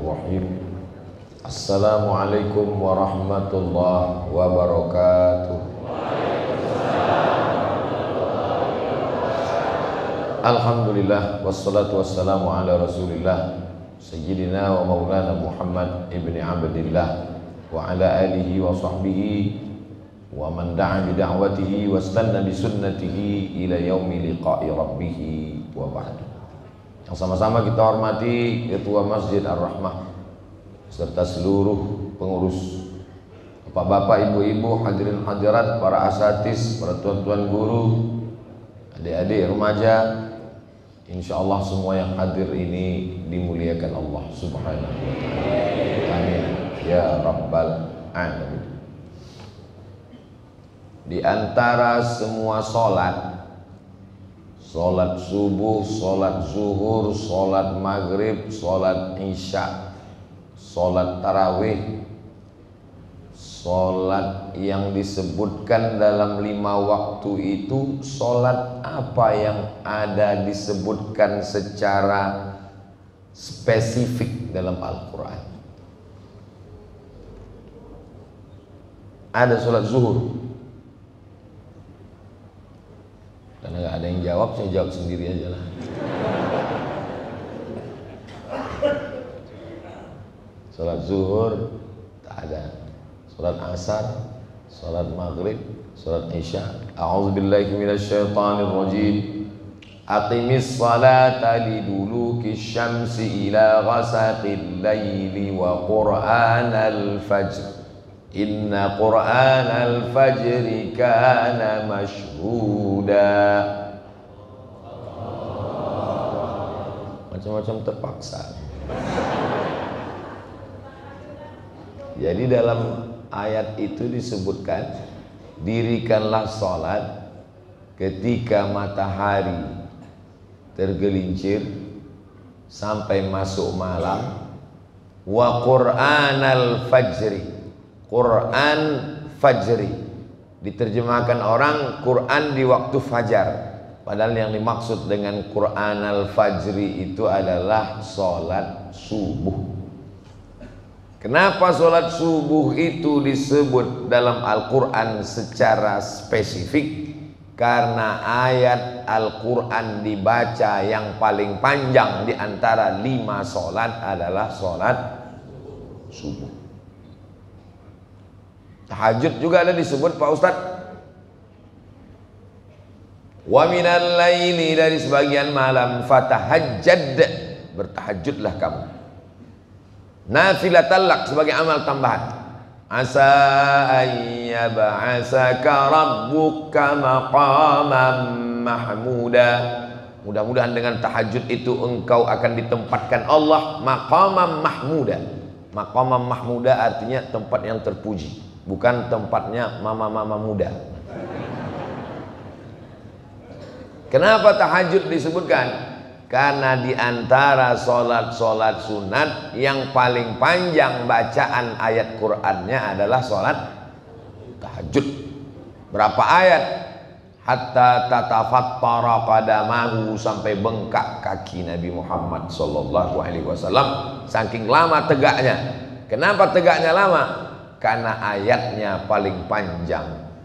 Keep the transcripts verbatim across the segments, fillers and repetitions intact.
Bismillahirrahmanirrahim. Assalamualaikum warahmatullahi wabarakatuh. Alhamdulillah wassalatu wassalamu ala Rasulillah Sayyidina wa maulana Muhammad ibni Abdillah wa ala alihi wa sahbihi wa man da'a bi da'watihi wa istanna bi sunnatihi ila yaumi liqa'i rabbih wa ba'du. Yang sama-sama kita hormati Ketua Masjid Ar-Rahmah serta seluruh pengurus, bapak-bapak, ibu-ibu, hadirin hadirat, para asatidz, para tuan-tuan guru, adik-adik remaja, insyaallah semua yang hadir ini dimuliakan Allah Subhanahu wa taala. Amin ya rabbal alamin. Di antara semua sholat, sholat subuh, sholat zuhur, sholat maghrib, sholat isya, sholat tarawih, sholat yang disebutkan dalam lima waktu itu, sholat apa yang ada disebutkan secara spesifik dalam Al-Quran? Ada sholat zuhur. Karena gak ada yang jawab, saya jawab sendiri aja lah. Sholat zuhur tak ada. Sholat asar, sholat maghrib, sholat isya. A'udzubillahi minasyaitonir rajim. Aqimis salata liduluki syamsi ila ghasaqil laili wa qur'anal fajr. Inna qur'anal fajri kana mashhuda. Macam-macam terpaksa. Jadi dalam ayat itu disebutkan, dirikanlah sholat ketika matahari tergelincir sampai masuk malam. Wa qur'anal fajri, Quran fajri, diterjemahkan orang Quran di waktu fajar, padahal yang dimaksud dengan Quran al-fajri itu adalah sholat subuh. Kenapa sholat subuh itu disebut dalam Al-Quran secara spesifik? Karena ayat Al-Quran dibaca yang paling panjang di antara lima sholat adalah sholat subuh. Tahajud juga ada disebut, Pak Ustadz. Wa minal laili, dari sebagian malam, fatahajjad, bertahajudlah kamu. Nafilatal lak, sebagai amal tambahan. Asa ayyab'asaka rabbuka maqaman mahmuda. Mudah-mudahan dengan tahajud itu engkau akan ditempatkan Allah maqaman mahmuda. Maqaman mahmuda artinya tempat yang terpuji, bukan tempatnya mama-mama muda. Kenapa tahajud disebutkan? Karena di antara sholat-sholat sunat yang paling panjang bacaan ayat Qur'annya adalah sholat tahajud. Berapa ayat? Hatta tatafattara qadamahu, sampai bengkak kaki Nabi Muhammad sallallahu alaihi wasallam, saking lama tegaknya. Kenapa tegaknya lama? Karena ayatnya paling panjang.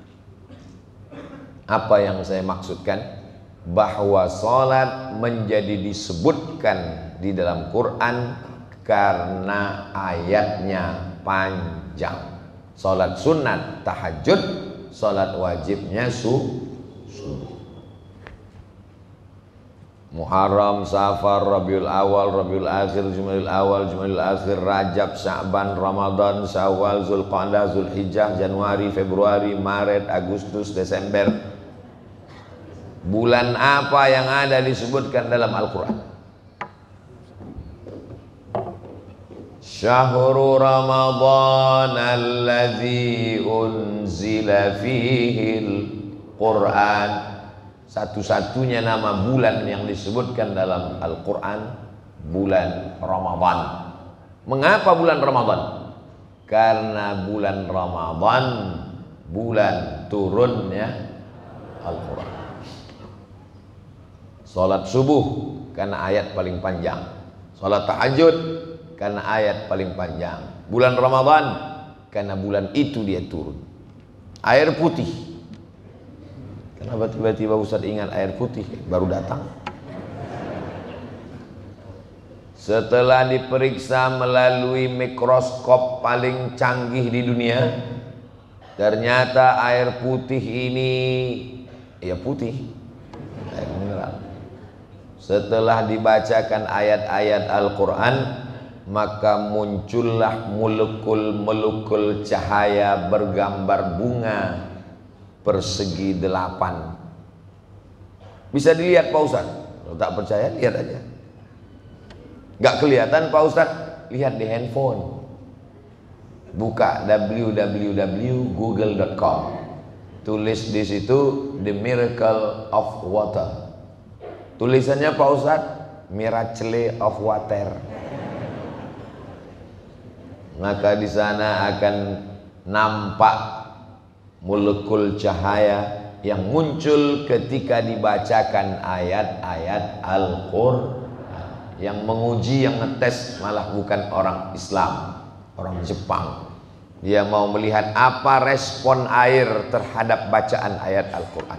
Apa yang saya maksudkan? Bahwa sholat menjadi disebutkan di dalam Quran karena ayatnya panjang. Sholat sunat tahajud, sholat wajibnya subuh. Muharram, Safar, Rabiul Awal, Rabiul Akhir, Jumadil Awal, Jumadil Akhir, Rajab, Sya'ban, Ramadan, Syawal, Zulqa'dah, Zulhijjah, Januari, Februari, Maret, Agustus, Desember. Bulan apa yang ada disebutkan dalam Al-Quran? Syahrul Ramadan alladzi unzila fihil Quran. Satu-satunya nama bulan yang disebutkan dalam Al-Quran, bulan Ramadan. Mengapa bulan Ramadan? Karena bulan Ramadan bulan turunnya Al-Quran. Sholat subuh karena ayat paling panjang. Sholat tahajud karena ayat paling panjang. Bulan Ramadan karena bulan itu dia turun. Air putih. Kenapa tiba-tiba Ustaz ingat air putih? Baru datang. Setelah diperiksa melalui mikroskop paling canggih di dunia, ternyata air putih ini ya putih, air mineral. Setelah dibacakan ayat-ayat Al-Quran, maka muncullah molekul-molekul cahaya bergambar bunga persegi delapan. Bisa dilihat Pak Ustaz. Kalau tak percaya lihat aja. Gak kelihatan Pak Ustaz? Lihat di handphone. Buka w w w titik google titik com. Tulis di situ The Miracle of Water. Tulisannya Pak Ustaz, Miracle of Water. Maka di sana akan nampak molekul cahaya yang muncul ketika dibacakan ayat-ayat Al-Qur'an. Yang menguji, yang ngetes malah bukan orang Islam, orang Jepang. Dia mau melihat apa respon air terhadap bacaan ayat Al-Quran.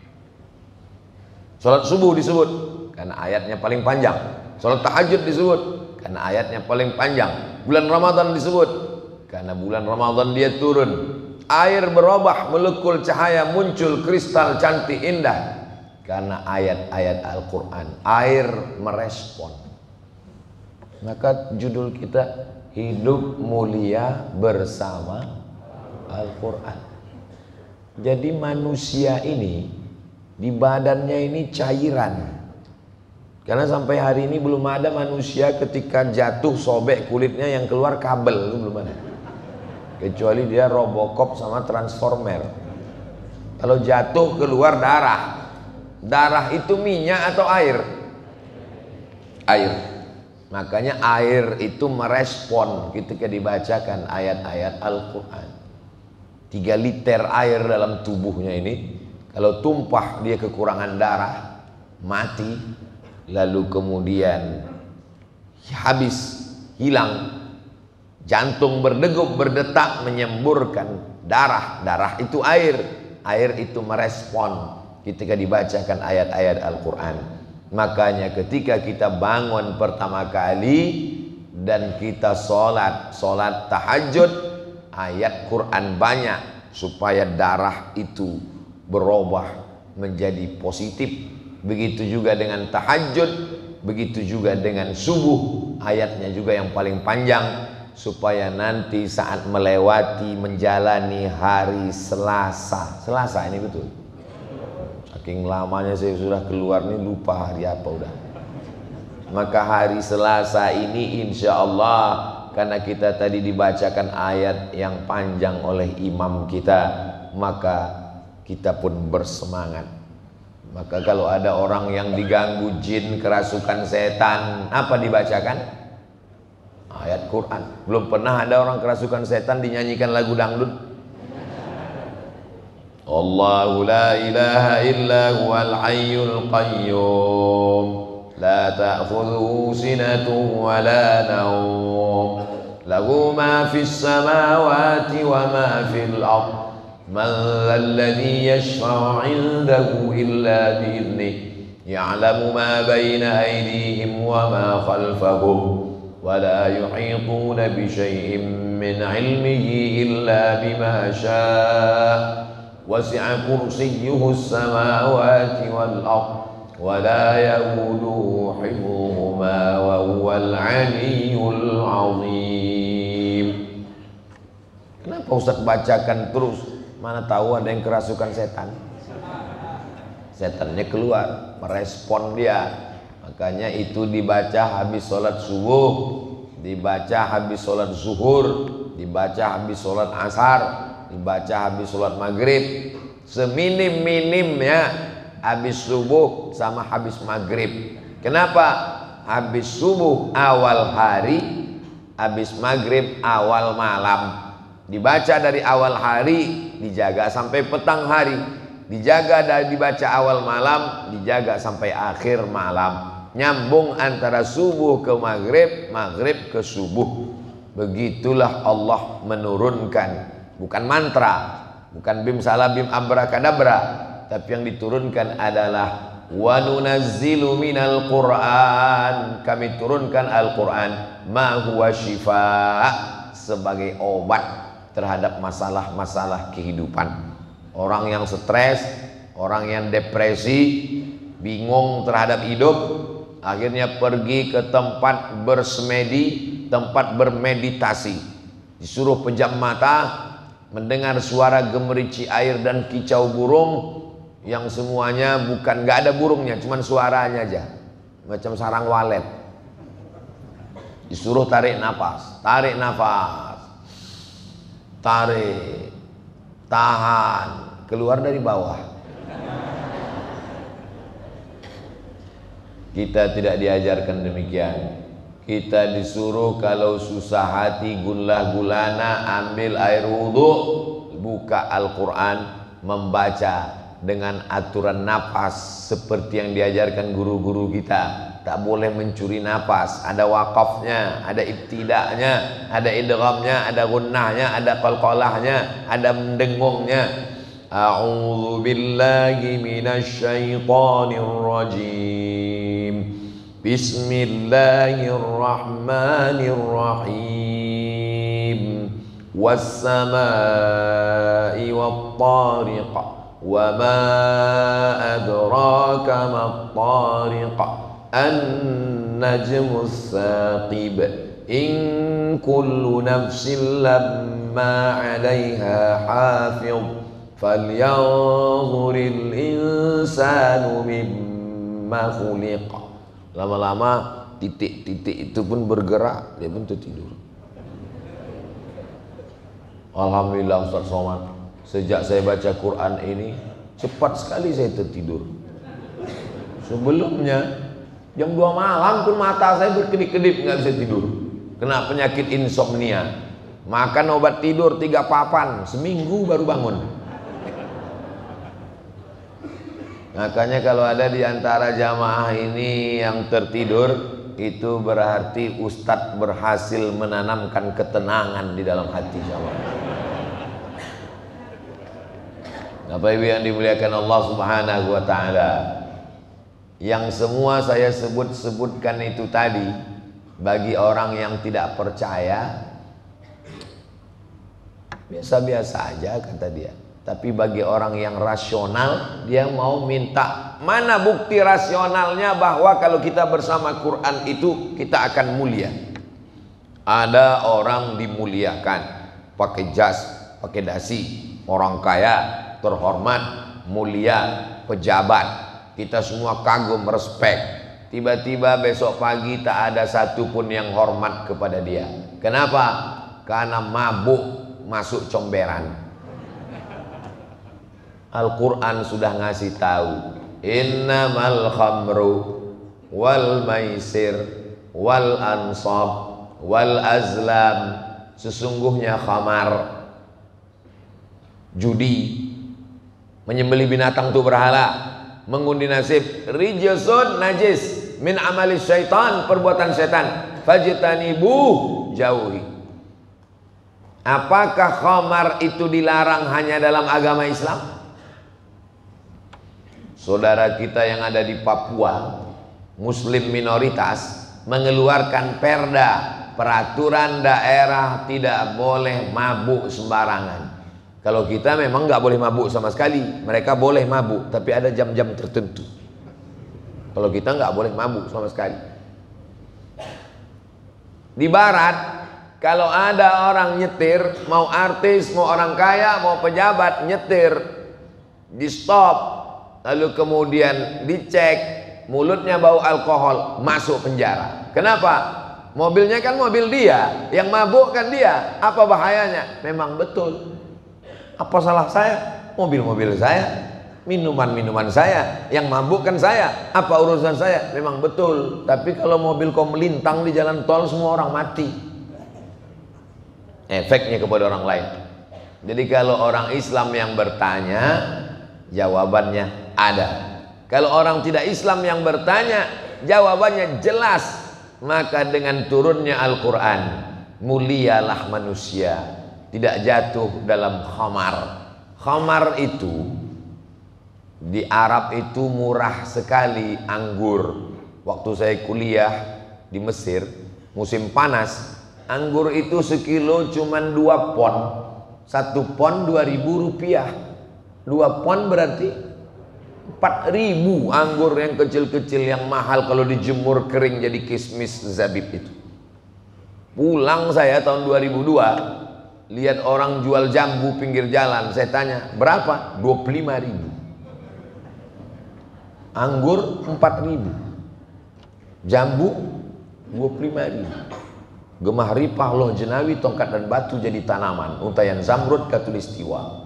Salat subuh disebut karena ayatnya paling panjang. Salat tahajud disebut karena ayatnya paling panjang. Bulan Ramadan disebut karena bulan Ramadan dia turun. Air berubah, molekul cahaya muncul, kristal cantik indah karena ayat-ayat Al-Quran. Air merespon. Maka judul kita hidup mulia bersama Al-Quran. Jadi manusia ini di badannya ini cairan. Karena sampai hari ini belum ada manusia ketika jatuh sobek kulitnya yang keluar kabel, itu belum ada. Kecuali dia Robocop sama Transformer. Kalau jatuh keluar darah. Darah itu minyak atau air? Air. Makanya air itu merespon ketika dibacakan ayat-ayat Al-Quran. Tiga liter air dalam tubuhnya ini, kalau tumpah dia kekurangan darah, mati. Lalu kemudian habis, hilang. Jantung berdegup, berdetak, menyemburkan darah. Darah itu air. Air itu merespon ketika dibacakan ayat-ayat Al-Quran. Makanya ketika kita bangun pertama kali dan kita sholat, sholat tahajud, ayat Quran banyak supaya darah itu berubah menjadi positif. Begitu juga dengan tahajud, begitu juga dengan subuh, ayatnya juga yang paling panjang supaya nanti saat melewati menjalani hari Selasa. Selasa ini betul. Saking lamanya saya sudah keluar nih lupa hari apa udah. Maka hari Selasa ini insya Allah, karena kita tadi dibacakan ayat yang panjang oleh imam kita, maka kita pun bersemangat. Maka kalau ada orang yang diganggu jin, kerasukan setan, apa dibacakan? Ayat Quran. Belum pernah ada orang kerasukan setan dinyanyikan lagu dangdut. Allahu la ilaha illa huwal hayyul qayyum la ta'khudhuhu sinatun wa la nawm lahu ma fis samawati wa ma fil ardh man dhal ladzi yashfa'u 'indahu illa bi idhnihi ya'lamu ma bayna aydihim wa ma khalfahum wa la yuhituna bi shay'in min 'ilmihi illa bima sha'a wasi'a kursiyyuhu as-samawati wal ardh wa la ya'uduhu hifdhuhuma wa huwal 'aliyyul 'azim. Kenapa Ustaz bacakan terus? Mana tahu ada yang kerasukan setan. Setannya keluar, merespon dia. Makanya itu dibaca habis sholat subuh, dibaca habis sholat zuhur, dibaca habis sholat asar, dibaca habis sholat maghrib. Seminim-minimnya habis subuh sama habis maghrib. Kenapa? Habis subuh awal hari, habis maghrib awal malam. Dibaca dari awal hari, dijaga sampai petang hari. Dijaga dari dibaca awal malam, dijaga sampai akhir malam. nyambung antara subuh ke maghrib, maghrib ke subuh. Begitulah Allah menurunkan, bukan mantra, bukan bim salah bim abrakadabra, tapi yang diturunkan adalah wa nunazzilu minal Qur'an, kami turunkan Al-Quran, ma huwa shifa, sebagai obat terhadap masalah-masalah kehidupan. Orang yang stres, orang yang depresi, bingung terhadap hidup, akhirnya pergi ke tempat bersemedi, tempat bermeditasi, disuruh pejam mata, mendengar suara gemerici air dan kicau burung, yang semuanya bukan, nggak ada burungnya, cuman suaranya aja, macam sarang walet. Disuruh tarik nafas, tarik nafas, tarik, tahan, keluar dari bawah. Kita tidak diajarkan demikian. Kita disuruh kalau susah hati gunlah gulana, ambil air wudhu, buka Al-Quran, membaca dengan aturan napas seperti yang diajarkan guru-guru kita. Tak boleh mencuri napas, ada wakafnya, ada ibtidaknya, ada idghamnya, ada gunnahnya, ada qalqalahnya, ada mendengungnya. A'udzu billahi minasy syaithanir rajim. Bismillahirrahmanirrahim. Was-samaa'i wat-tariq. Wa ma adraka mat-tariq. An-najmus saqib. In kullu nafsin lamma 'alaiha hafiz. Falyanzuril insanu mimma khuliq. Lama-lama titik-titik itu pun bergerak, dia pun tertidur. Alhamdulillah Ustaz Somad, sejak saya baca Quran ini cepat sekali saya tertidur. Sebelumnya jam dua malam pun mata saya berkedip-kedip, nggak bisa tidur, kena penyakit insomnia. Makan obat tidur tiga papan, seminggu baru bangun. Makanya kalau ada di antara jamaah ini yang tertidur, itu berarti ustadz berhasil menanamkan ketenangan di dalam hati jamaah. Bapak Ibu yang dimuliakan Allah Subhanahu wa taala, yang semua saya sebut-sebutkan itu tadi bagi orang yang tidak percaya biasa-biasa aja kata dia. Tapi bagi orang yang rasional, dia mau minta mana bukti rasionalnya bahwa kalau kita bersama Quran itu kita akan mulia. Ada orang dimuliakan pakai jas, pakai dasi, orang kaya, terhormat, mulia, pejabat, kita semua kagum, respek. Tiba-tiba besok pagi tak ada satupun yang hormat kepada dia. Kenapa? Karena mabuk masuk comberan. Al-Quran sudah ngasih tahu, innamal khamru wal maisir wal ansab wal azlam, sesungguhnya khamar, judi, menyembelih binatang itu berhala, mengundi nasib, rijsun najis min amali syaitan, perbuatan setan, fajtanibu, jauhi. Apakah khamar itu dilarang hanya dalam agama Islam? Saudara kita yang ada di Papua, muslim minoritas, mengeluarkan perda, peraturan daerah tidak boleh mabuk sembarangan. Kalau kita memang nggak boleh mabuk sama sekali, mereka boleh mabuk, tapi ada jam-jam tertentu. Kalau kita nggak boleh mabuk sama sekali. Di Barat, kalau ada orang nyetir, mau artis, mau orang kaya, mau pejabat nyetir, di stop, lalu kemudian dicek, mulutnya bau alkohol, masuk penjara. Kenapa? Mobilnya kan mobil dia, yang mabuk kan dia. Apa bahayanya? Memang betul. Apa salah saya? Mobil-mobil saya, minuman-minuman saya, yang mabuk kan saya. Apa urusan saya? Memang betul. Tapi kalau mobil kau melintang di jalan tol, semua orang mati. Efeknya kepada orang lain. Jadi kalau orang Islam yang bertanya, jawabannya ada. Kalau orang tidak Islam yang bertanya, Jawabannya jelas. Maka dengan turunnya Al-Quran, mulialah manusia, tidak jatuh dalam khamar. Khamar itu di Arab itu murah sekali, anggur. Waktu saya kuliah di Mesir, musim panas, anggur itu sekilo cuman dua pon. Satu pon dua ribu rupiah. Dua pon berarti empat ribu anggur yang kecil-kecil yang mahal kalau dijemur kering jadi kismis zabib itu. Pulang saya tahun dua ribu dua, lihat orang jual jambu pinggir jalan, saya tanya, berapa? dua puluh lima ribu. Anggur empat ribu. Jambu dua puluh lima ribu. Gemah ripah loh jenawi, tongkat dan batu jadi tanaman, untayan zamrud katulistiwa.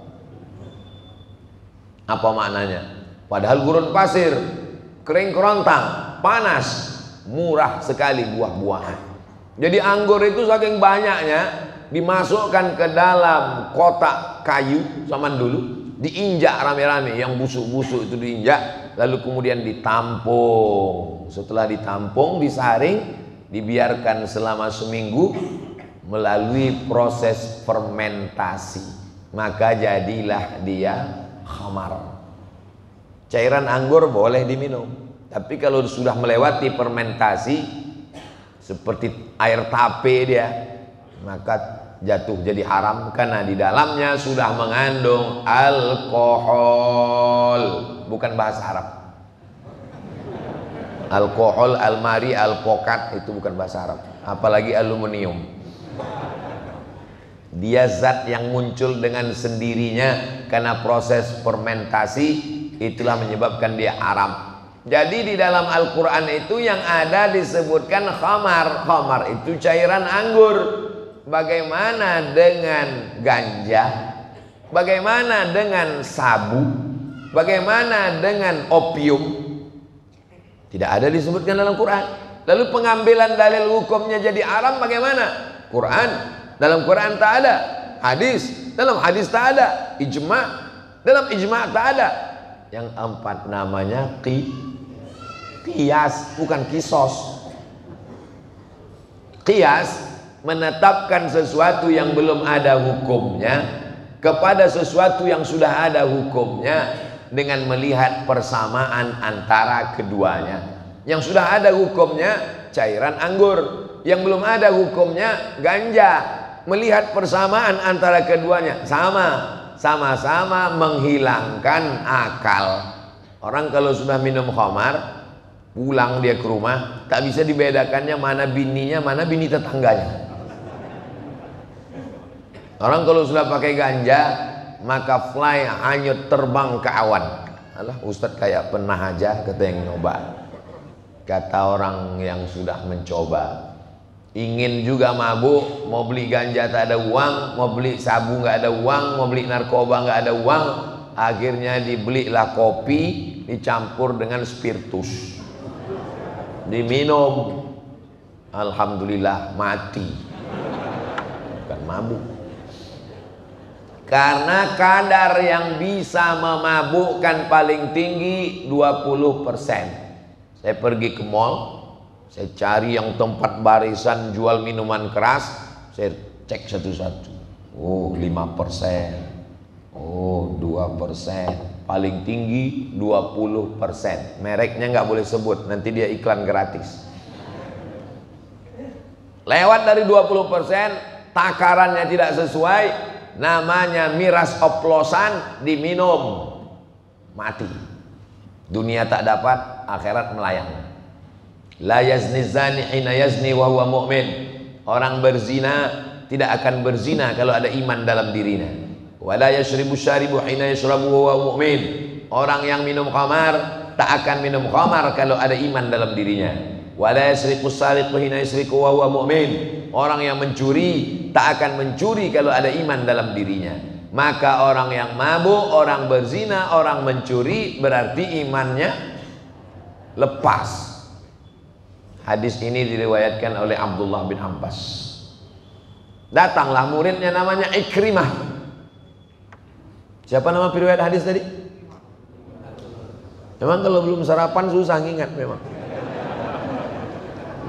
Apa maknanya? Padahal gurun pasir, kering kerontang, panas, murah sekali buah-buahan. Jadi anggur itu saking banyaknya dimasukkan ke dalam kotak kayu zaman dulu, diinjak rame-rame, yang busuk-busuk itu diinjak, lalu kemudian ditampung. Setelah ditampung, disaring, dibiarkan selama seminggu melalui proses fermentasi, maka jadilah dia khamar. Cairan anggur boleh diminum, tapi kalau sudah melewati fermentasi seperti air tape dia, maka jatuh jadi haram karena di dalamnya sudah mengandung alkohol. Bukan bahasa Arab. Alkohol, almari, alpokat itu bukan bahasa Arab. Apalagi aluminium. Dia zat yang muncul dengan sendirinya karena proses fermentasi. Itulah menyebabkan dia haram. Jadi di dalam Al-Quran itu yang ada disebutkan khamar. Khamar itu cairan anggur. Bagaimana dengan ganja? Bagaimana dengan sabu? Bagaimana dengan opium? Tidak ada disebutkan dalam Quran. Lalu pengambilan dalil hukumnya jadi haram bagaimana? Quran. Dalam Quran tak ada. Hadis. Dalam hadis tak ada. Ijma. Dalam ijma tak ada. Yang empat namanya qi, qiyas, bukan kisos. Qiyas menetapkan sesuatu yang belum ada hukumnya kepada sesuatu yang sudah ada hukumnya dengan melihat persamaan antara keduanya. Yang sudah ada hukumnya cairan anggur, yang belum ada hukumnya ganja. Melihat persamaan antara keduanya, sama. Sama-sama menghilangkan akal. Orang kalau sudah minum khamar, pulang dia ke rumah, tak bisa dibedakannya mana bininya, mana bini tetangganya. Orang kalau sudah pakai ganja, maka fly hanyut terbang ke awan. Alah, Ustadz kayak pernah aja kata yang nyoba. Kata orang yang sudah mencoba, ingin juga mabuk, mau beli ganja tak ada uang, mau beli sabu nggak ada uang, mau beli narkoba nggak ada uang, akhirnya dibelilah kopi dicampur dengan spiritus, diminum, alhamdulillah mati, bukan mabuk. Karena kadar yang bisa memabukkan paling tinggi dua puluh persen. Saya pergi ke mall, saya cari yang tempat barisan jual minuman keras, saya cek satu-satu. Oh, lima persen. Oh, dua persen. Paling tinggi dua puluh persen. Mereknya nggak boleh sebut, nanti dia iklan gratis. Lewat dari dua puluh persen, takarannya tidak sesuai, namanya miras oplosan, diminum, mati. Dunia tak dapat, akhirat melayang. La yazni zani hina yazni wa huwa mu'min. Orang berzina tidak akan berzina kalau ada iman dalam dirinya. Wa la yashribu syaribu hina yashrabu wa huwa mu'min. Orang yang minum khamar tak akan minum khamar kalau ada iman dalam dirinya. Wa la yasriqu sariqu hina yasriqu wa huwa mu'min. Orang yang mencuri tak akan mencuri kalau ada iman dalam dirinya. Maka orang yang mabuk, orang berzina, orang mencuri berarti imannya lepas. Hadis ini diriwayatkan oleh Abdullah bin Abbas. Datanglah muridnya namanya Ikrimah. Siapa nama periwayat hadis tadi? Memang kalau belum sarapan susah ngingat memang.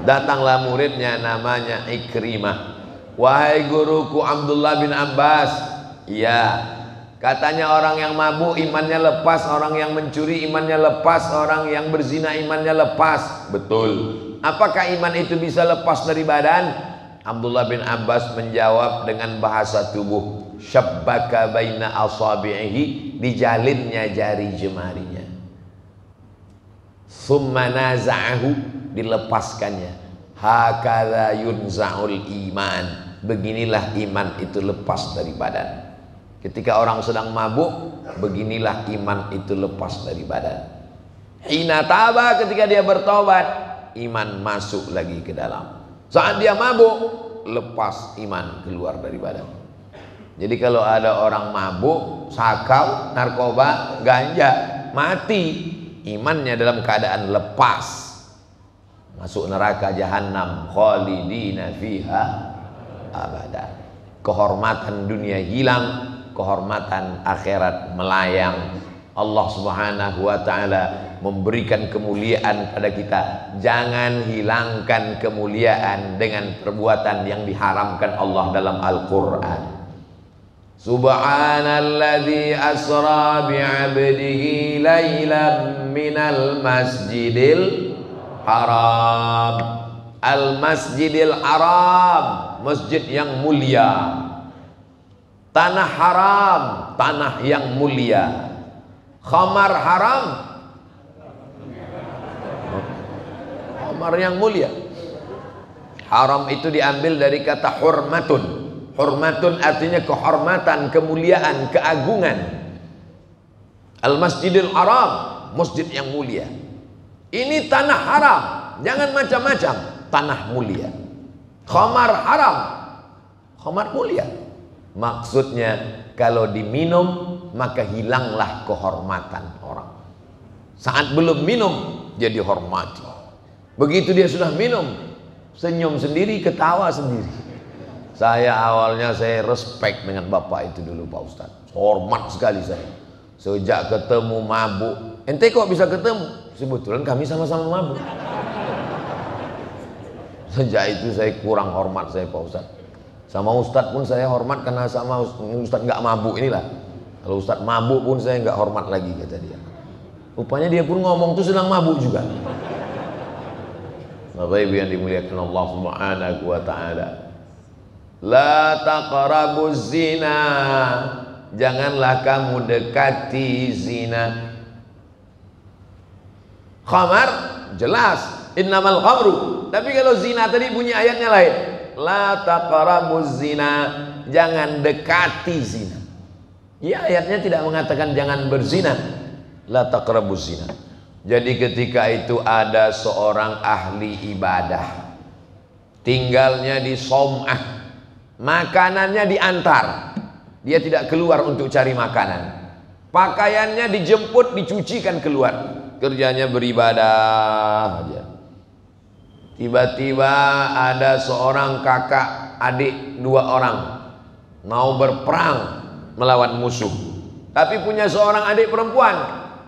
Datanglah muridnya namanya Ikrimah. Wahai guruku Abdullah bin Abbas, iya, katanya orang yang mabuk imannya lepas, orang yang mencuri imannya lepas, orang yang berzina imannya lepas. Betul. Apakah iman itu bisa lepas dari badan? Abdullah bin Abbas menjawab dengan bahasa tubuh. Syabbaka baina asabi'ihi, dijalinnya jari jemarinya. Summa naza'ahu, dilepaskannya. Hakadha yunza'ul iman. Beginilah iman itu lepas dari badan. Ketika orang sedang mabuk, beginilah iman itu lepas dari badan. Hina taba, ketika dia bertobat, iman masuk lagi ke dalam. Saat dia mabuk, lepas iman keluar dari badan. Jadi kalau ada orang mabuk, sakau, narkoba, ganja, mati, imannya dalam keadaan lepas, masuk neraka jahanam, khalidina fiha abada. Kehormatan dunia hilang, kehormatan akhirat melayang. Allah Subhanahu wa ta'ala memberikan kemuliaan pada kita. Jangan hilangkan kemuliaan dengan perbuatan yang diharamkan Allah dalam Al-Quran. Subhanalladzi asra bi'abdihi laylan minal masjidil haram. Al-masjidil haram, masjid yang mulia. Tanah haram, tanah yang mulia. Khamar haram, khamar yang mulia. Haram itu diambil dari kata hurmatun. Hurmatun artinya kehormatan, kemuliaan, keagungan. Al-masjidil haram, masjid yang mulia. Ini tanah haram, jangan macam-macam, tanah mulia. Khamar haram, khamar mulia. Maksudnya kalau diminum maka hilanglah kehormatan orang. Saat belum minum dia dihormati. Begitu dia sudah minum, senyum sendiri, ketawa sendiri. Saya awalnya saya respect dengan bapak itu dulu Pak Ustadz. Hormat sekali saya. Sejak ketemu mabuk. Ente kok bisa ketemu? Sebetulnya kami sama-sama mabuk. Sejak itu saya kurang hormat saya Pak Ustadz. Sama Ustadz pun saya hormat karena sama Ustadz nggak mabuk inilah. Kalau Ustadz mabuk pun saya nggak hormat lagi, kata dia. Rupanya dia pun ngomong tuh sedang mabuk juga. Bapak Ibu yang dimuliakan Allah Subhanahu wa ta'ala. La taqrabuz zina, janganlah kamu dekati zina. Khamar jelas, innamal khamru. Tapi kalau zina tadi bunyi ayatnya lain. La taqrabuz zina, jangan dekati zina. Ya, ayatnya tidak mengatakan jangan berzina. La taqrabuz zina. Jadi ketika itu ada seorang ahli ibadah, tinggalnya di Som'ah, makanannya diantar, dia tidak keluar untuk cari makanan, pakaiannya dijemput, dicucikan keluar, kerjanya beribadah aja. Tiba-tiba ada seorang kakak adik dua orang mau berperang melawan musuh, tapi punya seorang adik perempuan.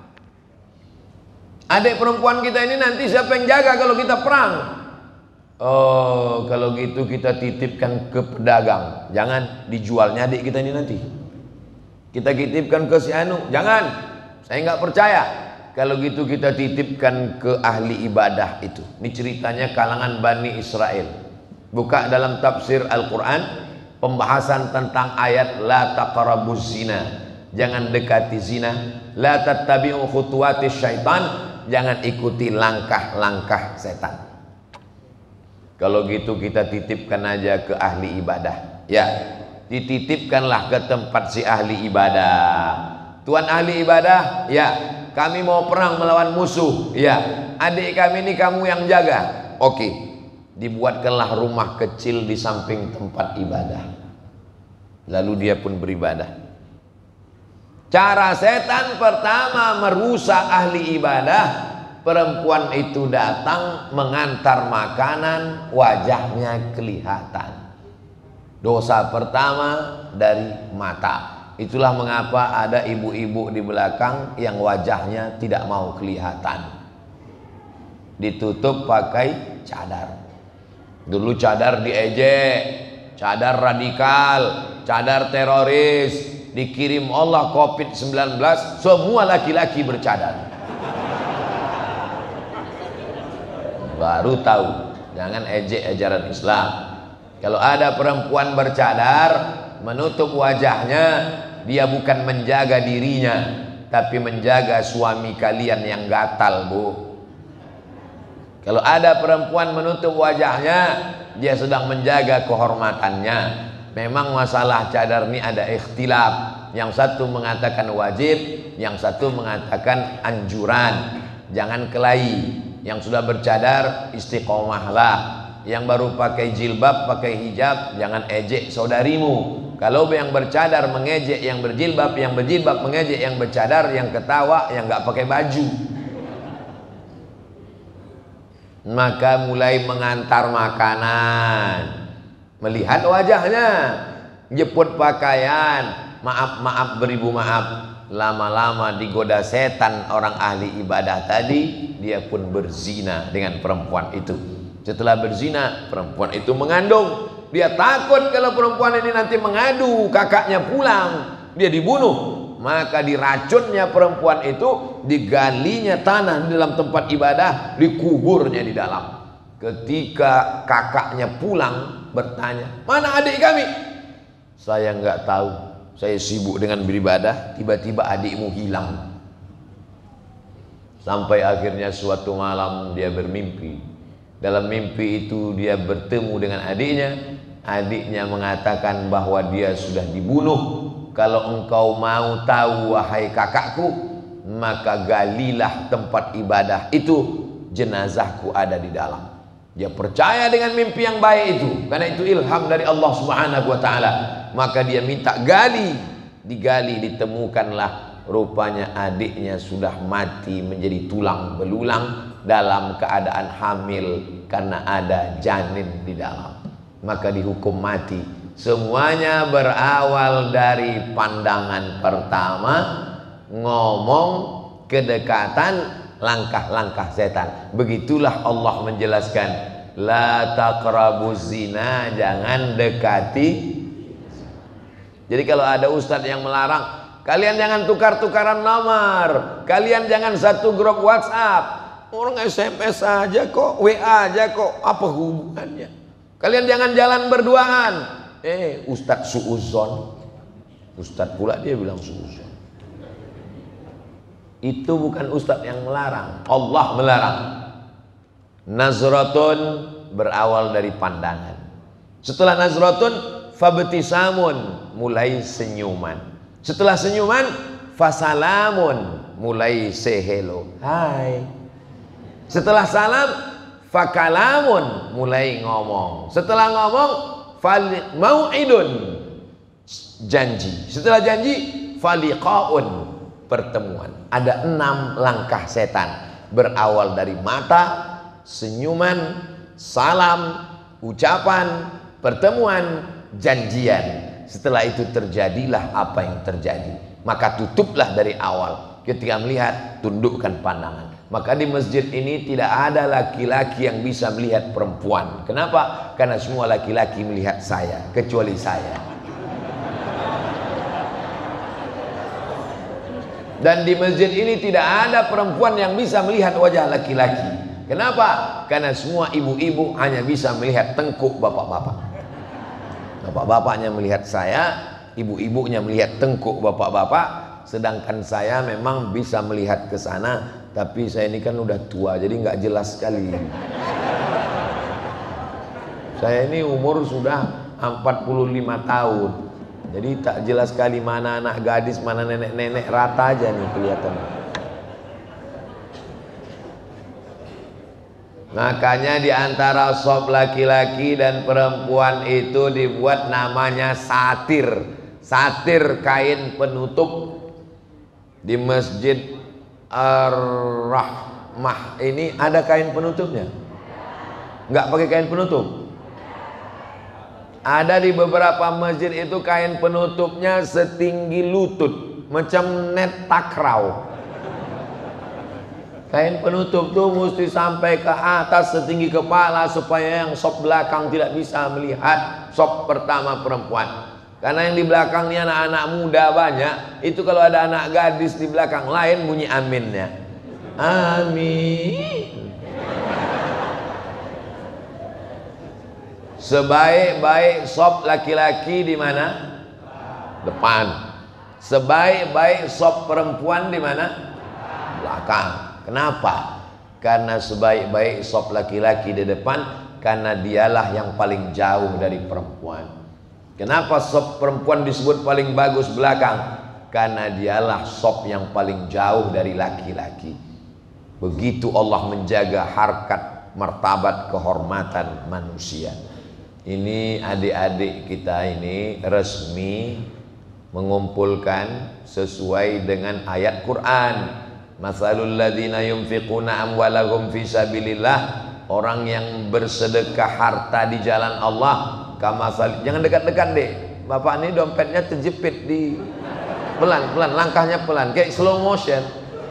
Adik perempuan kita ini nanti siapa yang jaga kalau kita perang? Oh, kalau gitu kita titipkan ke pedagang, jangan dijualnya adik kita ini nanti. Kita titipkan ke si Anu, jangan, saya nggak percaya. Kalau gitu kita titipkan ke ahli ibadah itu. Ini ceritanya kalangan Bani Israel. Buka dalam tafsir Al-Quran, pembahasan tentang ayat la taqrabuz zina, jangan dekati zina. La tattabi'u khutuwatis syaitan, jangan ikuti langkah-langkah setan. Kalau gitu kita titipkan aja ke ahli ibadah. Ya, dititipkanlah ke tempat si ahli ibadah. Tuan ahli ibadah, ya, kami mau perang melawan musuh. Ya, adik kami ini kamu yang jaga. Oke, dibuatkanlah rumah kecil di samping tempat ibadah. Lalu dia pun beribadah. Cara setan pertama merusak ahli ibadah. Perempuan itu datang mengantar makanan, wajahnya kelihatan. Dosa pertama dari mata. Itulah mengapa ada ibu-ibu di belakang yang wajahnya tidak mau kelihatan, ditutup pakai cadar. Dulu cadar diejek, cadar radikal, cadar teroris, dikirim Allah covid sembilan belas, semua laki-laki bercadar. Baru tahu, jangan ejek ajaran Islam. Kalau ada perempuan bercadar, menutup wajahnya, dia bukan menjaga dirinya, tapi menjaga suami kalian yang gatal, Bu. Kalau ada perempuan menutup wajahnya, dia sedang menjaga kehormatannya. Memang masalah cadar ini ada ikhtilaf. Yang satu mengatakan wajib, yang satu mengatakan anjuran. Jangan kelahi. Yang sudah bercadar istiqomahlah. Yang baru pakai jilbab, pakai hijab, jangan ejek saudarimu. Kalau yang bercadar mengejek yang berjilbab, yang berjilbab mengejek yang bercadar, yang ketawa yang nggak pakai baju. Maka mulai mengantar makanan, melihat wajahnya, jemput pakaian, maaf maaf beribu maaf. Lama-lama digoda setan orang ahli ibadah tadi, dia pun berzina dengan perempuan itu. Setelah berzina, perempuan itu mengandung. Dia takut kalau perempuan ini nanti mengadu, kakaknya pulang, dia dibunuh. Maka diracunnya perempuan itu, digalinya tanah di dalam tempat ibadah, dikuburnya di dalam. Ketika kakaknya pulang bertanya, mana adik kami? Saya nggak tahu, saya sibuk dengan beribadah, tiba-tiba adikmu hilang. Sampai akhirnya suatu malam dia bermimpi. Dalam mimpi itu dia bertemu dengan adiknya. Adiknya mengatakan bahwa dia sudah dibunuh. Kalau engkau mau tahu wahai kakakku, maka galilah tempat ibadah itu, jenazahku ada di dalam. Dia percaya dengan mimpi yang baik itu, karena itu ilham dari Allah Subhanahu wa taala. Maka dia minta gali, digali, ditemukanlah rupanya adiknya sudah mati menjadi tulang belulang dalam keadaan hamil karena ada janin di dalam. Maka dihukum mati. Semuanya berawal dari pandangan pertama, ngomong, kedekatan, langkah-langkah setan. Begitulah Allah menjelaskan, la taqrabuz zina, jangan dekati. Jadi kalau ada ustadz yang melarang, kalian jangan tukar-tukaran nomor, kalian jangan satu grup WhatsApp, orang S M S aja kok, W A aja kok, apa hubungannya? Kalian jangan jalan berduaan. Eh, ustadz suuzon, ustadz pula dia bilang suuzon. Itu bukan ustadz yang melarang, Allah melarang. Nazratun berawal dari pandangan. Setelah nazratun, fabtisamun, mulai senyuman. Setelah senyuman, fasalamun, mulai say hello, hai. Setelah salam, fakalamun, mulai ngomong. Setelah ngomong, fal mau'idun, janji. Setelah janji, faliqaun, pertemuan. Ada enam langkah setan, berawal dari mata, senyuman, salam, ucapan, pertemuan, janjian. Setelah itu terjadilah apa yang terjadi. Maka tutuplah dari awal. Ketika melihat, tundukkan pandangan. Maka di masjid ini tidak ada laki-laki yang bisa melihat perempuan. Kenapa? Karena semua laki-laki melihat saya, kecuali saya. Dan di masjid ini tidak ada perempuan yang bisa melihat wajah laki-laki. Kenapa? Karena semua ibu-ibu hanya bisa melihat tengkuk bapak-bapak. Bapak-bapaknya melihat saya, ibu-ibunya melihat tengkuk bapak-bapak, sedangkan saya memang bisa melihat ke sana, tapi saya ini kan udah tua, jadi nggak jelas sekali. Saya ini umur sudah empat puluh lima tahun, jadi tak jelas sekali mana anak gadis, mana nenek-nenek, rata aja nih kelihatan. Makanya di antara shop laki-laki dan perempuan itu dibuat namanya satir. Satir, kain penutup. Di Masjid Ar-Rahmah ini ada kain penutupnya? Nggak pakai kain penutup? Ada di beberapa masjid itu kain penutupnya setinggi lutut, macam net takraw. Kain penutup tuh mesti sampai ke atas setinggi kepala supaya yang sop belakang tidak bisa melihat sop pertama perempuan. Karena yang di belakang ini anak-anak muda banyak. Itu kalau ada anak gadis di belakang lain bunyi aminnya. Amin. Sebaik-baik sop laki-laki di mana? Depan. Sebaik-baik sop perempuan di mana? Belakang. Kenapa? Karena sebaik-baik sop laki-laki di depan, karena dialah yang paling jauh dari perempuan. Kenapa sop perempuan disebut paling bagus belakang? Karena dialah sop yang paling jauh dari laki-laki. Begitu Allah menjaga harkat, martabat, kehormatan manusia. Ini adik-adik kita ini resmi mengumpulkan sesuai dengan ayat Quran. Masalul ladzina yunfiquna amwalahum fi sabilillah, orang yang bersedekah harta di jalan Allah, kamasal. Jangan dekat-dekat deh, bapak ini dompetnya terjepit di pelan-pelan, langkahnya pelan kayak slow motion.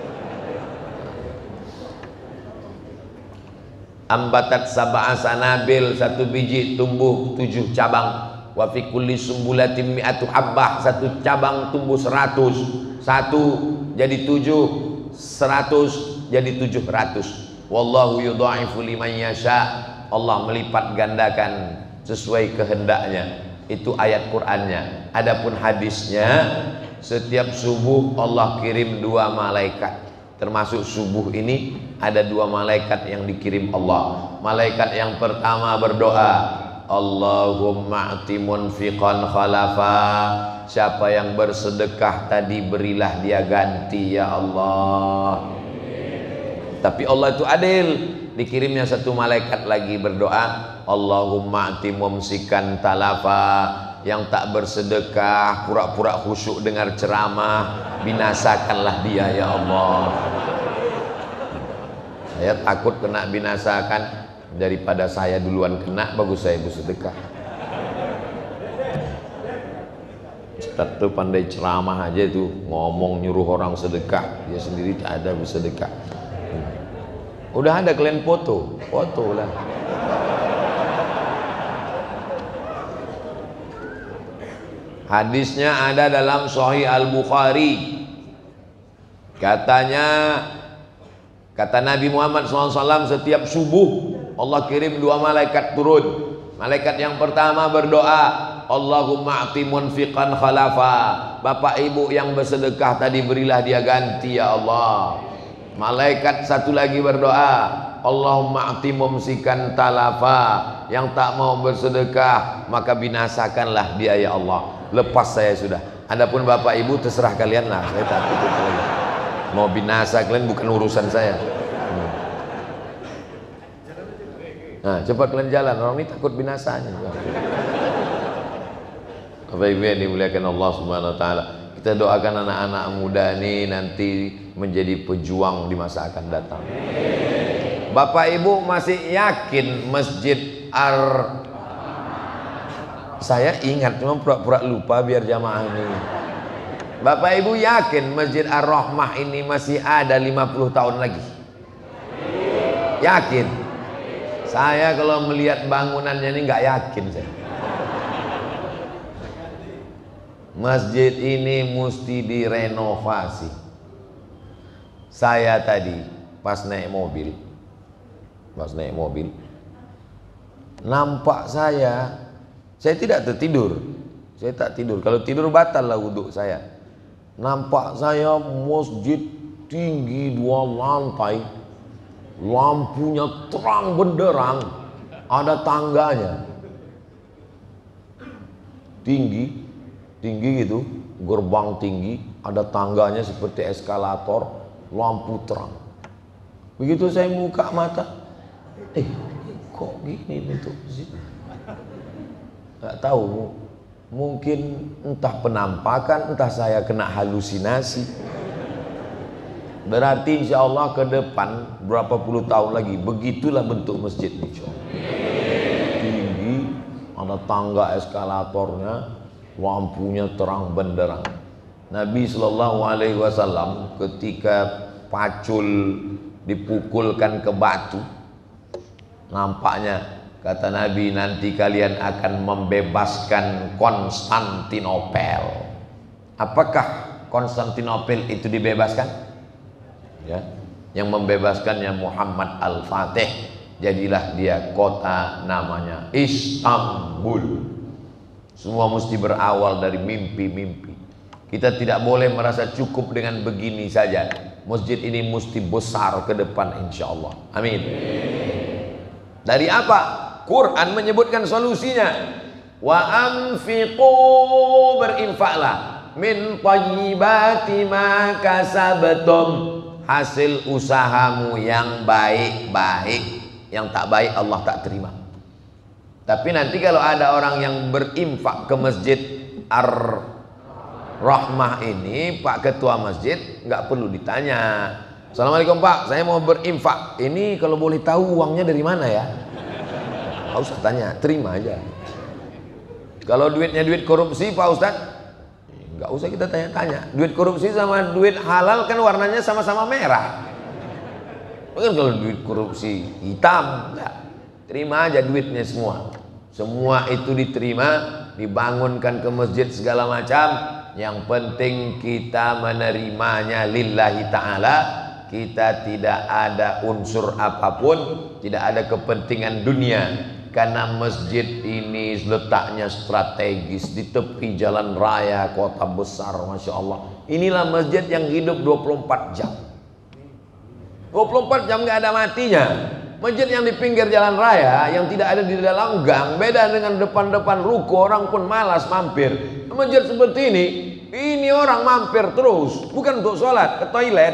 Ambatat sab'a sanabil, satu biji tumbuh tujuh cabang. Wa fi kulli sumbulatin mi'atu habbah, satu cabang tumbuh seratus. Satu jadi tujuh, seratus jadi tujuh ratus. Wallahu yudha'ifu liman yasha. Allah melipat gandakan sesuai kehendaknya. Itu ayat Qur'annya. Adapun hadisnya, setiap subuh Allah kirim dua malaikat. Termasuk subuh ini ada dua malaikat yang dikirim Allah. Malaikat yang pertama berdoa, Allahumma a'ti munfiqan khalafa. Siapa yang bersedekah tadi, berilah dia ganti ya Allah. Tapi Allah itu adil. Dikirimnya satu malaikat lagi berdoa, Allahumma a'ti mumsikan talafa. Yang tak bersedekah, pura-pura khusyuk dengar ceramah, binasakanlah dia ya Allah. Saya takut kena binasakan. Daripada saya duluan kena, bagus saya bersedekah. Ustaz tuh pandai ceramah aja tuh, ngomong nyuruh orang sedekah, dia sendiri tak ada bersedekah. Udah ada kalian foto, foto lah. Hadisnya ada dalam Sahih Al-Bukhari. Katanya, kata Nabi Muhammad shallallahu alaihi wasallam, setiap subuh Allah kirim dua malaikat turun. Malaikat yang pertama berdoa, Allahumma a'ti munfiqan khalafa. Bapak ibu yang bersedekah tadi, berilah dia ganti ya Allah. Malaikat satu lagi berdoa, Allahumma a'ti mumsikan talafa. Yang tak mau bersedekah, maka binasakanlah dia ya Allah. Lepas saya sudah. Adapun bapak ibu terserah kalian lah, saya tak ikut lagi. Mau binasa kalian bukan urusan saya. Hmm. Nah, cepat kalian jalan, orang ini takut binasanya. Bapak ibu yang dimuliakan Allah Subhanahu wa taala, kita doakan anak-anak muda ini nanti menjadi pejuang di masa akan datang. Bapak ibu masih yakin Masjid Ar Saya ingat, cuma pura-pura lupa biar jamaah ini. Bapak ibu yakin Masjid Ar-Rahmah ini masih ada lima puluh tahun lagi? Yakin? Saya kalau melihat bangunannya ini nggak yakin saya. Masjid ini mesti direnovasi. Saya tadi pas naik mobil, pas naik mobil, nampak saya, saya tidak tertidur, saya tak tidur. Kalau tidur batal lah wudhu saya. Nampak saya masjid tinggi dua lantai, lampunya terang benderang, ada tangganya, tinggi, tinggi gitu, gerbang tinggi, ada tangganya seperti eskalator, lampu terang. Begitu saya buka mata, eh kok gini bentuk masjid? Gak tahu, mungkin entah penampakan, entah saya kena halusinasi. Berarti insya Allah ke depan berapa puluh tahun lagi begitulah bentuk masjid ini. Tinggi, ada tangga eskalatornya, lampunya terang benderang. Nabi Shallallahu Alaihi Wasallam ketika pacul dipukulkan ke batu. Nampaknya kata Nabi, nanti kalian akan membebaskan Konstantinopel. Apakah Konstantinopel itu dibebaskan? Ya, yang membebaskannya Muhammad Al-Fatih. Jadilah dia kota namanya Istanbul. Semua mesti berawal dari mimpi-mimpi. Kita tidak boleh merasa cukup dengan begini saja. Masjid ini mesti besar ke depan insya Allah. Amin. Dari apa? Quran menyebutkan solusinya. Wa anfiqu, berinfaklah, min thayyibati ma kasabtum, hasil usahamu yang baik-baik. Yang tak baik Allah tak terima. Tapi nanti kalau ada orang yang berinfak ke masjid Ar-Rahmah ini, Pak Ketua Masjid nggak perlu ditanya, Assalamualaikum Pak, saya mau berinfak, ini kalau boleh tahu uangnya dari mana ya? Nggak usah tanya, terima aja. Kalau duitnya duit korupsi Pak Ustadz, nggak usah kita tanya-tanya. Duit korupsi sama duit halal kan warnanya sama-sama merah. Kan kalau duit korupsi hitam, enggak. Terima aja duitnya semua. Semua itu diterima, dibangunkan ke masjid segala macam. Yang penting kita menerimanya lillahi ta'ala. Kita tidak ada unsur apapun, tidak ada kepentingan dunia. Karena masjid ini letaknya strategis di tepi jalan raya kota besar, Masya Allah. Inilah masjid yang hidup dua puluh empat jam. dua puluh empat jam nggak ada matinya. Masjid yang di pinggir jalan raya, yang tidak ada di dalam gang, beda dengan depan-depan ruko, orang pun malas mampir. Masjid seperti ini, ini orang mampir terus, bukan untuk sholat, ke toilet.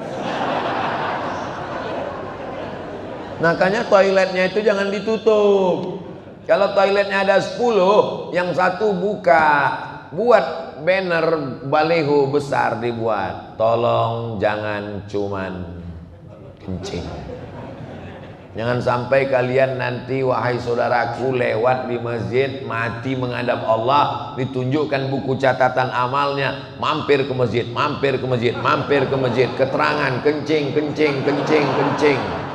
Makanya toiletnya itu jangan ditutup. Kalau toiletnya ada sepuluh, yang satu buka, buat banner baleho besar dibuat, tolong jangan cuman kencing. Jangan sampai kalian nanti, wahai saudaraku, lewat di masjid, mati menghadap Allah, ditunjukkan buku catatan amalnya, mampir ke masjid, mampir ke masjid, mampir ke masjid, keterangan kencing, kencing, kencing, kencing.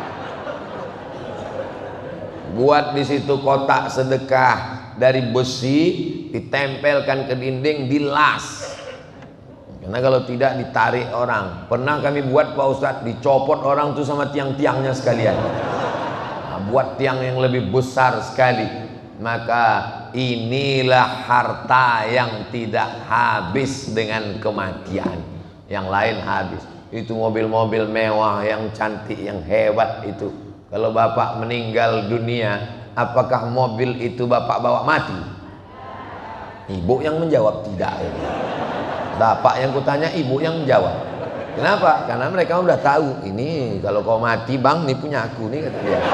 Buat di situ kotak sedekah dari besi, ditempelkan ke dinding, dilas. Karena kalau tidak ditarik orang. Pernah kami buat Pak Ustadz, dicopot orang tuh sama tiang-tiangnya sekalian. Nah, buat tiang yang lebih besar sekali. Maka inilah harta yang tidak habis dengan kematian. Yang lain habis. Itu mobil-mobil mewah yang cantik, yang hebat itu. Kalau Bapak meninggal dunia, apakah mobil itu Bapak bawa mati? Ibu yang menjawab tidak. Bapak yang kutanya, ibu yang menjawab. Kenapa? Karena mereka udah tahu, ini kalau kau mati bang, ini punya aku nih, kata dia.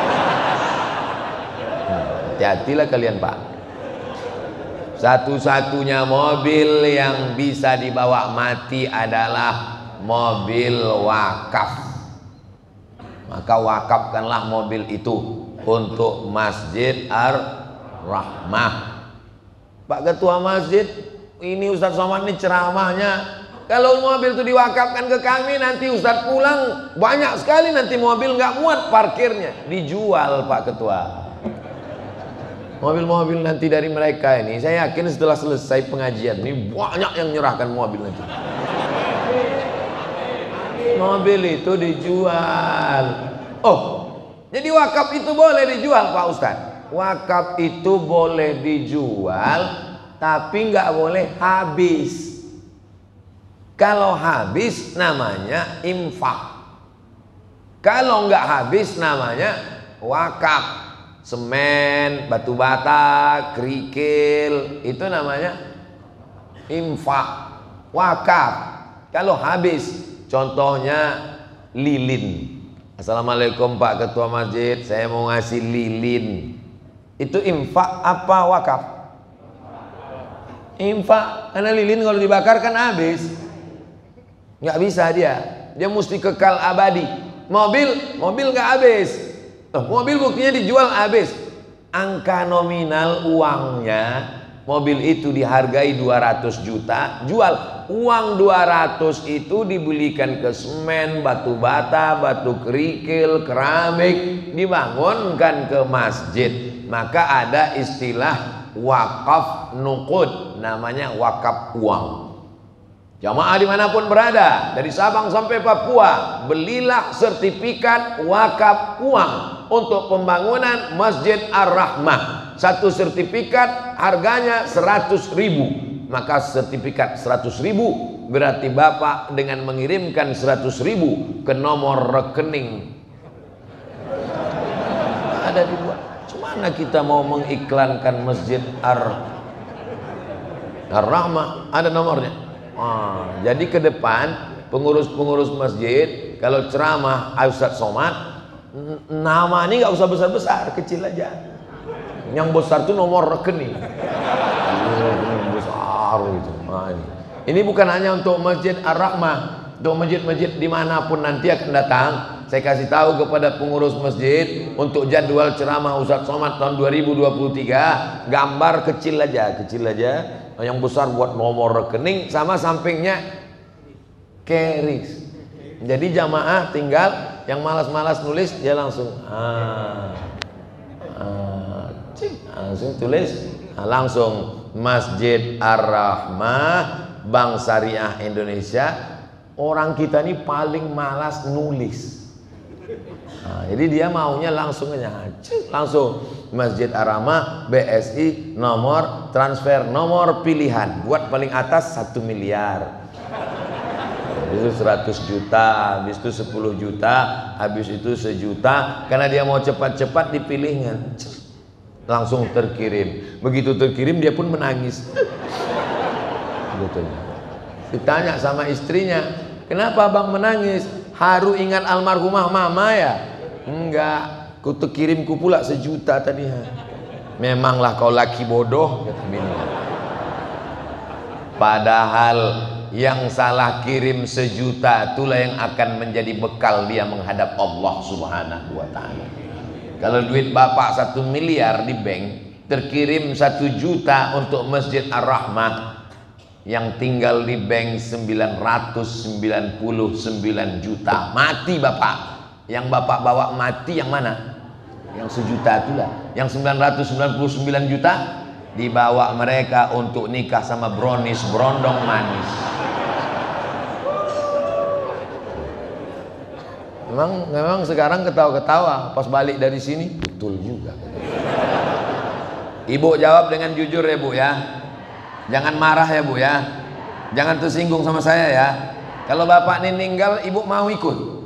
Hati-hatilah kalian Pak. Satu-satunya mobil yang bisa dibawa mati adalah mobil wakaf. Maka wakafkanlah mobil itu untuk Masjid Ar-Rahmah. Pak Ketua Masjid, ini Ustadz Somad ini ceramahnya, kalau mobil itu diwakafkan ke kami, nanti Ustadz pulang banyak sekali, nanti mobil nggak muat parkirnya, dijual Pak Ketua. Mobil-mobil nanti dari mereka ini, saya yakin setelah selesai pengajian ini banyak yang nyerahkan mobil nanti. Mobil itu dijual. Oh, jadi wakaf itu boleh dijual Pak Ustadz. Wakaf itu boleh dijual, tapi nggak boleh habis. Kalau habis namanya infak. Kalau nggak habis namanya wakaf. Semen, batu bata, kerikil, itu namanya infak. Wakaf. Kalau habis, contohnya lilin. Assalamualaikum Pak Ketua Masjid, saya mau ngasih lilin. Itu infak apa wakaf? Infak, karena lilin kalau dibakar kan habis, nggak bisa dia, dia mesti kekal abadi. Mobil, mobil nggak habis. Oh, mobil buktinya dijual habis. Angka nominal uangnya mobil itu dihargai dua ratus juta, jual. Uang dua ratus itu dibelikan ke semen, batu bata, batu kerikil, keramik, dibangunkan ke masjid. Maka ada istilah wakaf nuqud, namanya wakaf uang. Jamaah dimanapun berada, dari Sabang sampai Papua, belilah sertifikat wakaf uang untuk pembangunan Masjid Ar-Rahmah. Satu sertifikat harganya seratus ribu. Maka sertifikat seratus ribu berarti Bapak dengan mengirimkan seratus ribu ke nomor rekening ada dibuat. Cumana kita mau mengiklankan Masjid Ar-Rahmah, ada nomornya. Ah, jadi ke depan pengurus-pengurus masjid kalau ceramah Ustadz Somad, nama ini nggak usah besar-besar, kecil aja. Yang besar itu nomor rekening. Oh, besar itu. Nah, ini. ini bukan hanya untuk Masjid Ar-Rahmah, untuk masjid-masjid dimanapun nanti akan datang. Saya kasih tahu kepada pengurus masjid untuk jadwal ceramah Ustadz Somad tahun dua ribu dua puluh tiga, gambar kecil aja, kecil aja. Yang besar buat nomor rekening sama sampingnya keris. Jadi jamaah tinggal yang malas-malas nulis dia langsung ah, ah, cik, langsung tulis nah, langsung Masjid Ar-Rahmah Bank Syariah Indonesia. Orang kita ini paling malas nulis. Nah, jadi dia maunya langsung aja, langsung Masjid Ar-Rahmah B S I nomor transfer nomor pilihan buat paling atas satu miliar, habis itu seratus juta, habis itu sepuluh juta, habis itu sejuta. Karena dia mau cepat-cepat dipilihnya, langsung terkirim. Begitu terkirim dia pun menangis. Betul. Ditanya sama istrinya, kenapa abang menangis? Haru ingat almarhumah mama ya? Enggak, ku terkirimku pula sejuta tadi. Memanglah kau laki bodoh, kata bini. Padahal yang salah kirim sejuta itulah yang akan menjadi bekal dia menghadap Allah Subhanahu wa ta'ala. Kalau duit bapak satu miliar di bank, terkirim satu juta untuk Masjid Ar-Rahmah, yang tinggal di bank sembilan ratus sembilan puluh sembilan juta. Mati bapak. Yang bapak bawa mati yang mana? Yang sejuta itulah. Yang sembilan ratus sembilan puluh sembilan juta dibawa mereka untuk nikah sama brownies berondong manis. Memang, memang sekarang ketawa-ketawa, pas balik dari sini betul juga. Ibu jawab dengan jujur ya bu ya. Jangan marah ya bu ya. Jangan tersinggung sama saya ya. Kalau bapak ini meninggal, ibu mau ikut?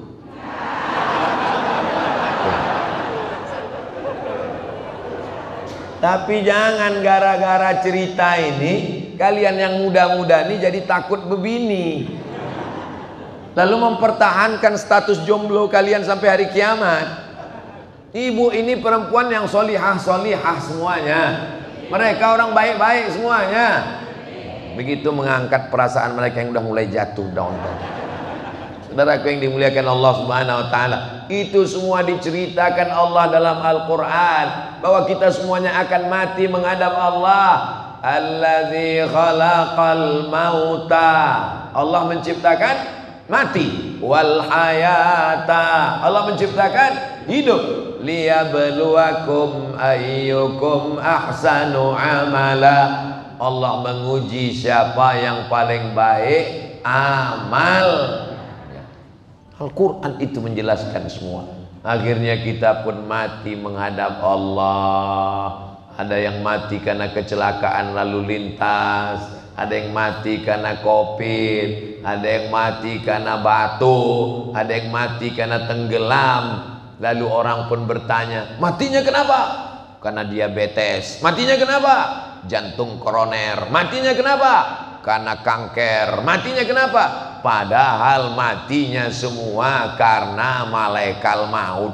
Tapi jangan gara-gara cerita ini kalian yang muda-muda ini jadi takut bebini, lalu mempertahankan status jomblo kalian sampai hari kiamat. Ibu ini perempuan yang solihah-solihah semuanya. Mereka orang baik-baik semuanya. Begitu mengangkat perasaan mereka yang udah mulai jatuh down. Saudaraku yang dimuliakan Allah Subhanahu wa ta'ala, itu semua diceritakan Allah dalam Al-Quran, bahwa kita semuanya akan mati menghadap Allah. Alladzi khalaqal mauta, Allah menciptakan mati, wal hayata, Allah menciptakan hidup, liyabluwakum ayyukum ahsanu amala, Allah menguji siapa yang paling baik amal. Al-Quran itu menjelaskan semua. Akhirnya kita pun mati menghadap Allah. Ada yang mati karena kecelakaan lalu lintas, ada yang mati karena covid, ada yang mati karena batu, ada yang mati karena tenggelam. Lalu orang pun bertanya, matinya kenapa? Karena diabetes. Matinya kenapa? Jantung koroner. Matinya kenapa? Karena kanker. Matinya kenapa? Padahal matinya semua karena malaikat maut.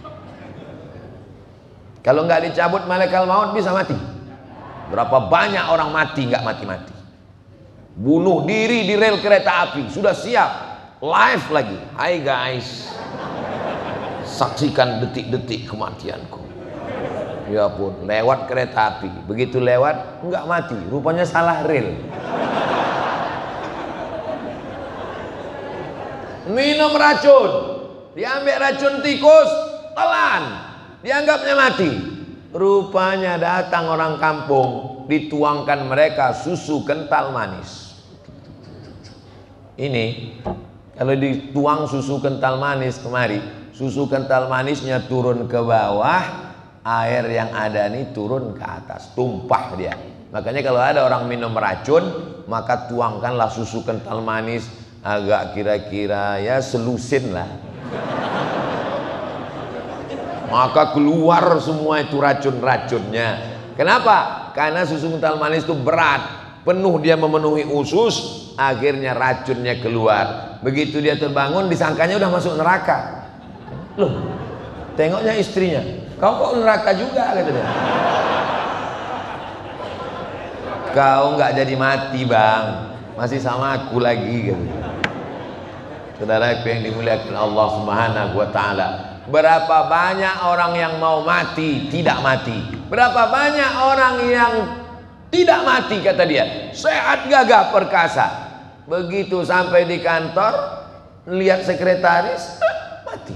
Kalau nggak dicabut malaikat maut bisa mati. Berapa banyak orang mati nggak mati-mati. Bunuh diri di rel kereta api, sudah siap live lagi. Hai guys, saksikan detik-detik kematianku. Ya pun, lewat kereta api. Begitu lewat, enggak mati. Rupanya salah rel. Minum racun. Diambil racun tikus, telan. Dianggapnya mati. Rupanya datang orang kampung, dituangkan mereka susu kental manis. Ini, kalau dituang susu kental manis kemari, susu kental manisnya turun ke bawah, air yang ada ini turun ke atas, tumpah dia. Makanya kalau ada orang minum racun, maka tuangkanlah susu kental manis agak kira-kira ya selusin lah. Maka keluar semua itu racun-racunnya. Kenapa? Karena susu kental manis itu berat, penuh dia memenuhi usus, akhirnya racunnya keluar. Begitu dia terbangun, disangkanya udah masuk neraka. Loh, tengoknya istrinya, kau kok neraka juga, kata dia. Kau nggak jadi mati bang, masih sama aku lagi, gitu. Saudaraku yang dimuliakan Allah Subhanahu wa Ta'ala, berapa banyak orang yang mau mati tidak mati, berapa banyak orang yang tidak mati, kata dia, sehat gagah perkasa. Begitu sampai di kantor, lihat sekretaris, mati.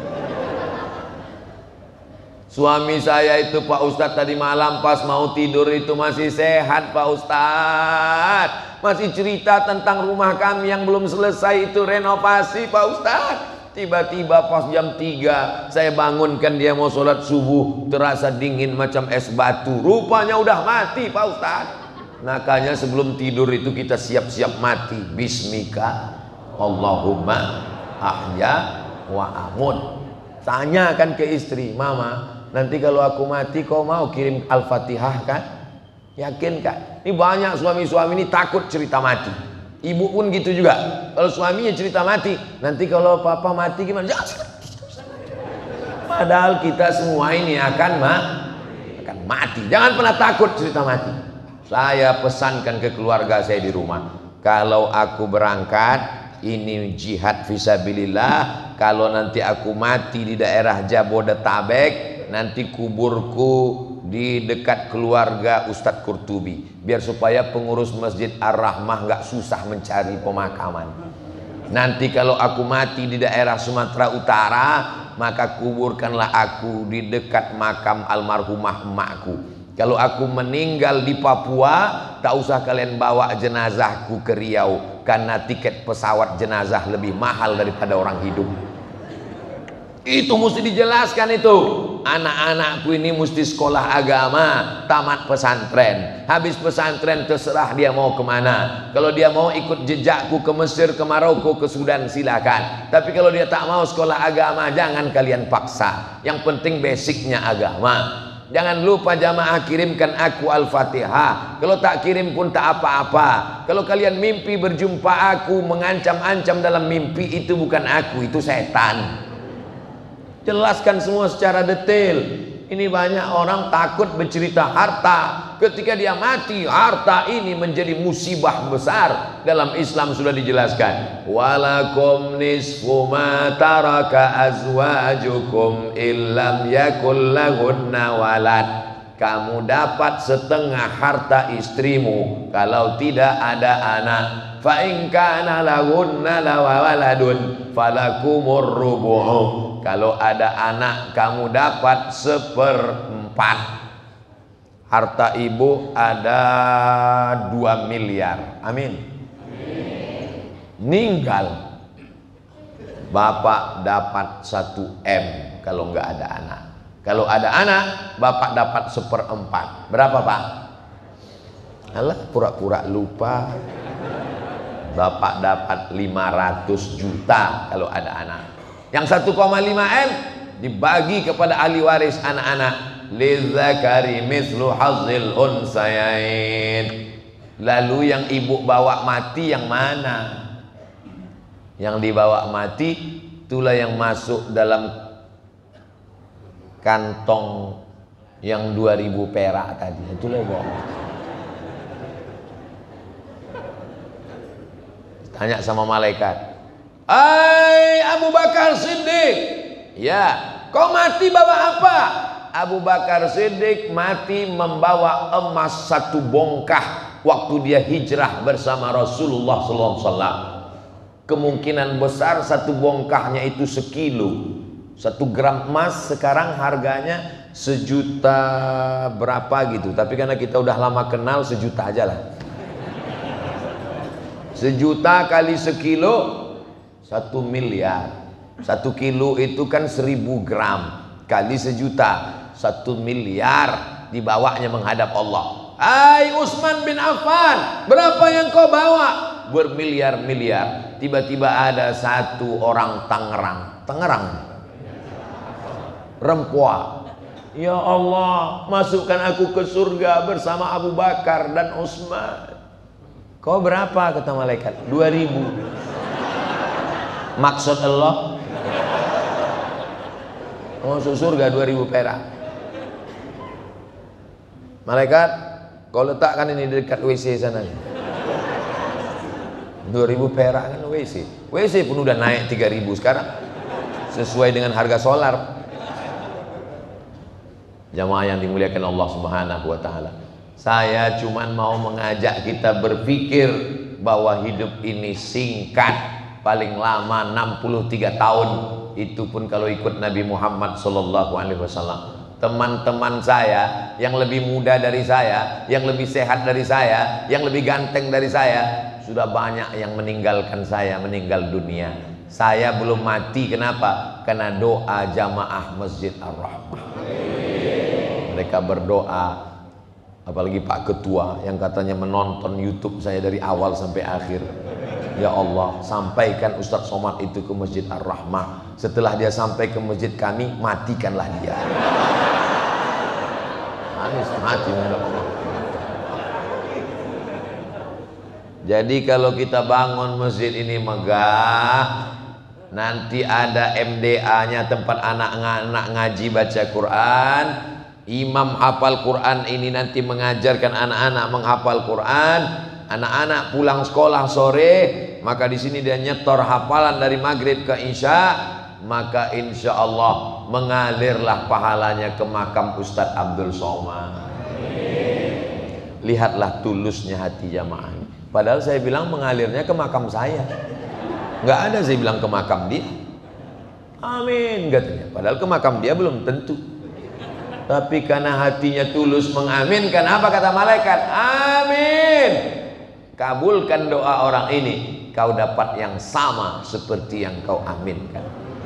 Suami saya itu Pak Ustadz tadi malam pas mau tidur itu masih sehat Pak Ustadz, masih cerita tentang rumah kami yang belum selesai itu renovasi Pak Ustadz. Tiba-tiba pas jam tiga saya bangunkan dia mau sholat subuh, terasa dingin macam es batu, rupanya udah mati Pak Ustadz. Makanya sebelum tidur itu kita siap-siap mati. Bismika Allahumma ahya wa amut. Tanyakan ke istri, mama, nanti kalau aku mati kau mau kirim Al-Fatihah kan? Yakin kan? Ini banyak suami-suami ini takut cerita mati. Ibu pun gitu juga. Kalau suaminya cerita mati, nanti kalau papa mati gimana? Padahal kita semua ini akan ma akan mati. Jangan pernah takut cerita mati. Saya pesankan ke keluarga saya di rumah, kalau aku berangkat ini jihad fisabilillah, kalau nanti aku mati di daerah Jabodetabek, nanti kuburku di dekat keluarga Ustadz Qurtubi, biar supaya pengurus Masjid Ar-Rahmah nggak susah mencari pemakaman. Nanti kalau aku mati di daerah Sumatera Utara, maka kuburkanlah aku di dekat makam almarhumah emakku. Kalau aku meninggal di Papua, tak usah kalian bawa jenazahku ke Riau, karena tiket pesawat jenazah lebih mahal daripada orang hidup. Itu mesti dijelaskan itu. Anak-anakku ini mesti sekolah agama, tamat pesantren. Habis pesantren terserah dia mau kemana. Kalau dia mau ikut jejakku ke Mesir, ke Maroko, ke Sudan, silakan. Tapi kalau dia tak mau sekolah agama, jangan kalian paksa. Yang penting basicnya agama. Jangan lupa jamaah kirimkan aku Al-Fatihah. Kalau tak kirim pun tak apa-apa. Kalau kalian mimpi berjumpa aku, mengancam-ancam dalam mimpi, itu bukan aku, itu setan. Jelaskan semua secara detail. Ini banyak orang takut bercerita harta. Ketika dia mati, harta ini menjadi musibah besar. Dalam Islam sudah dijelaskan, walakum nisfu ma taraka azwajukum illam yakul lahunna walad. Kamu dapat setengah harta istrimu kalau tidak ada anak. Fa in kana lahunna lawaladun falakumur rubu'u. Kalau ada anak kamu dapat seperempat. Harta ibu ada dua miliar. Amin. Ninggal, bapak dapat satu M kalau nggak ada anak. Kalau ada anak, bapak dapat seperempat. Berapa pak? Alah, pura-pura lupa. Bapak dapat lima ratus juta kalau ada anak. Yang satu koma lima M dibagi kepada ahli waris anak-anak. Lidzakari mithlu hazzil unsayain. Lalu yang ibu bawa mati yang mana? Yang dibawa mati itulah yang masuk dalam kantong yang dua ribu perak tadi. Itulah bawa mati. Tanya sama malaikat, "Hai Abu Bakar Siddiq, ya, kau mati bawa apa?" Abu Bakar Siddiq mati membawa emas satu bongkah waktu dia hijrah bersama Rasulullah sallallahu alaihi wasallam. Kemungkinan besar satu bongkahnya itu sekilo. Satu gram emas sekarang harganya sejuta berapa gitu. Tapi karena kita udah lama kenal, sejuta aja lah. Sejuta kali sekilo, satu miliar. Satu kilo itu kan seribu gram. Kali sejuta, satu miliar dibawanya menghadap Allah. Hai Utsman bin Affan, berapa yang kau bawa? Bermiliar-miliar. Tiba-tiba ada satu orang Tangerang. Tangerang. Rempoa. Ya Allah, masukkan aku ke surga bersama Abu Bakar dan Utsman. Kau berapa? Kata malaikat. Dua ribu. Maksud Allah, masuk surga dua ribu perak. Malaikat, kau letakkan ini di dekat W C sana. Dua ribu perak kan W C. W C pun udah naik tiga ribu sekarang, sesuai dengan harga solar. Jamaah yang dimuliakan Allah Subhanahu wa taala, saya cuman mau mengajak kita berpikir bahwa hidup ini singkat, paling lama enam puluh tiga tahun. Itu pun kalau ikut Nabi Muhammad sallallahu alaihi wasallam. Teman-teman saya yang lebih muda dari saya, yang lebih sehat dari saya, yang lebih ganteng dari saya, sudah banyak yang meninggalkan saya, meninggal dunia. Saya belum mati. Kenapa? Karena doa jamaah Masjid Ar-Rahmah. Mereka berdoa, apalagi Pak Ketua yang katanya menonton YouTube saya dari awal sampai akhir. Ya Allah, sampaikan Ustadz Somad itu ke Masjid Ar-Rahmah. Setelah dia sampai ke masjid kami, matikanlah dia. Manis, mati. Jadi kalau kita bangun masjid ini megah, nanti ada M D A-nya, tempat anak-anak ngaji baca Quran. Imam hafal Quran ini nanti mengajarkan anak-anak menghafal Quran. Anak-anak pulang sekolah sore, maka di sini dia nyetor hafalan dari maghrib ke isya, maka insya Allah mengalirlah pahalanya ke makam Ustadz Abdul Somad. Lihatlah tulusnya hati jamaah. Padahal saya bilang mengalirnya ke makam saya, nggak ada saya bilang ke makam dia. Amin katanya. Padahal ke makam dia belum tentu. Tapi karena hatinya tulus mengaminkan, apa kata malaikat? Amin. Kabulkan doa orang ini, kau dapat yang sama seperti yang kau aminkan.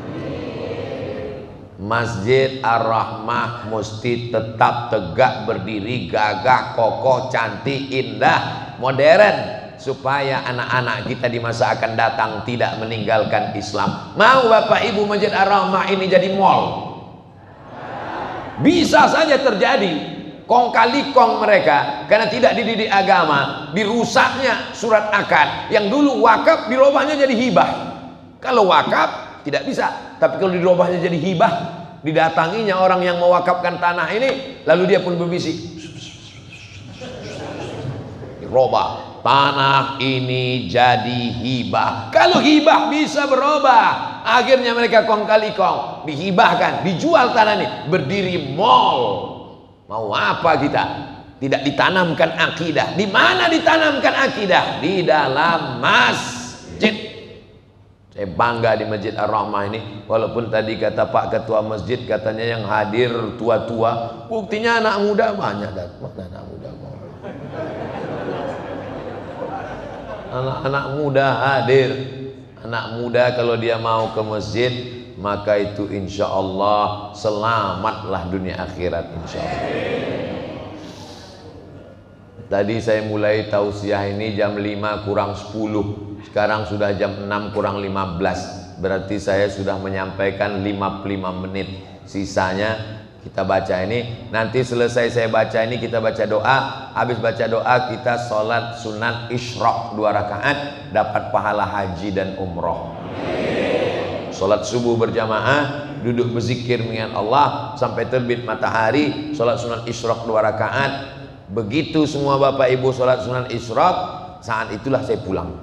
Masjid Ar-Rahmah mesti tetap tegak berdiri, gagah, kokoh, cantik, indah, modern, supaya anak-anak kita di masa akan datang tidak meninggalkan Islam. Mau Bapak Ibu Masjid Ar-Rahmah ini jadi mall? Bisa saja terjadi. Kong kali kong mereka karena tidak dididik agama, dirusaknya surat akad. Yang dulu wakaf dirubahnya jadi hibah. Kalau wakaf tidak bisa, tapi kalau dirubahnya jadi hibah, didatanginya orang yang mewakafkan tanah ini, lalu dia pun berbisik, dirubah tanah ini jadi hibah. Kalau hibah bisa berubah, akhirnya mereka kong kali kong, dihibahkan, dijual tanah ini, berdiri mall. Mau apa kita? Tidak ditanamkan akidah. Di mana ditanamkan akidah? Di dalam masjid. Saya bangga di Masjid Ar-Rahmah ini. Walaupun tadi kata Pak Ketua Masjid, katanya yang hadir tua-tua. Buktinya anak muda banyak. Mana anak muda? Anak-anak muda hadir. Anak muda kalau dia mau ke masjid, maka itu insya Allah selamatlah dunia akhirat insya Allah. Tadi saya mulai tausiah ini jam lima kurang sepuluh, sekarang sudah jam enam kurang lima belas, berarti saya sudah menyampaikan lima puluh lima menit. Sisanya kita baca ini, nanti selesai saya baca ini kita baca doa. Habis baca doa kita sholat sunat isyraq dua rakaat, dapat pahala haji dan umroh. Sholat subuh berjamaah, duduk berzikir mengingat Allah sampai terbit matahari, sholat sunat isyraq dua rakaat. Begitu semua Bapak Ibu sholat sunat isyraq, saat itulah saya pulang.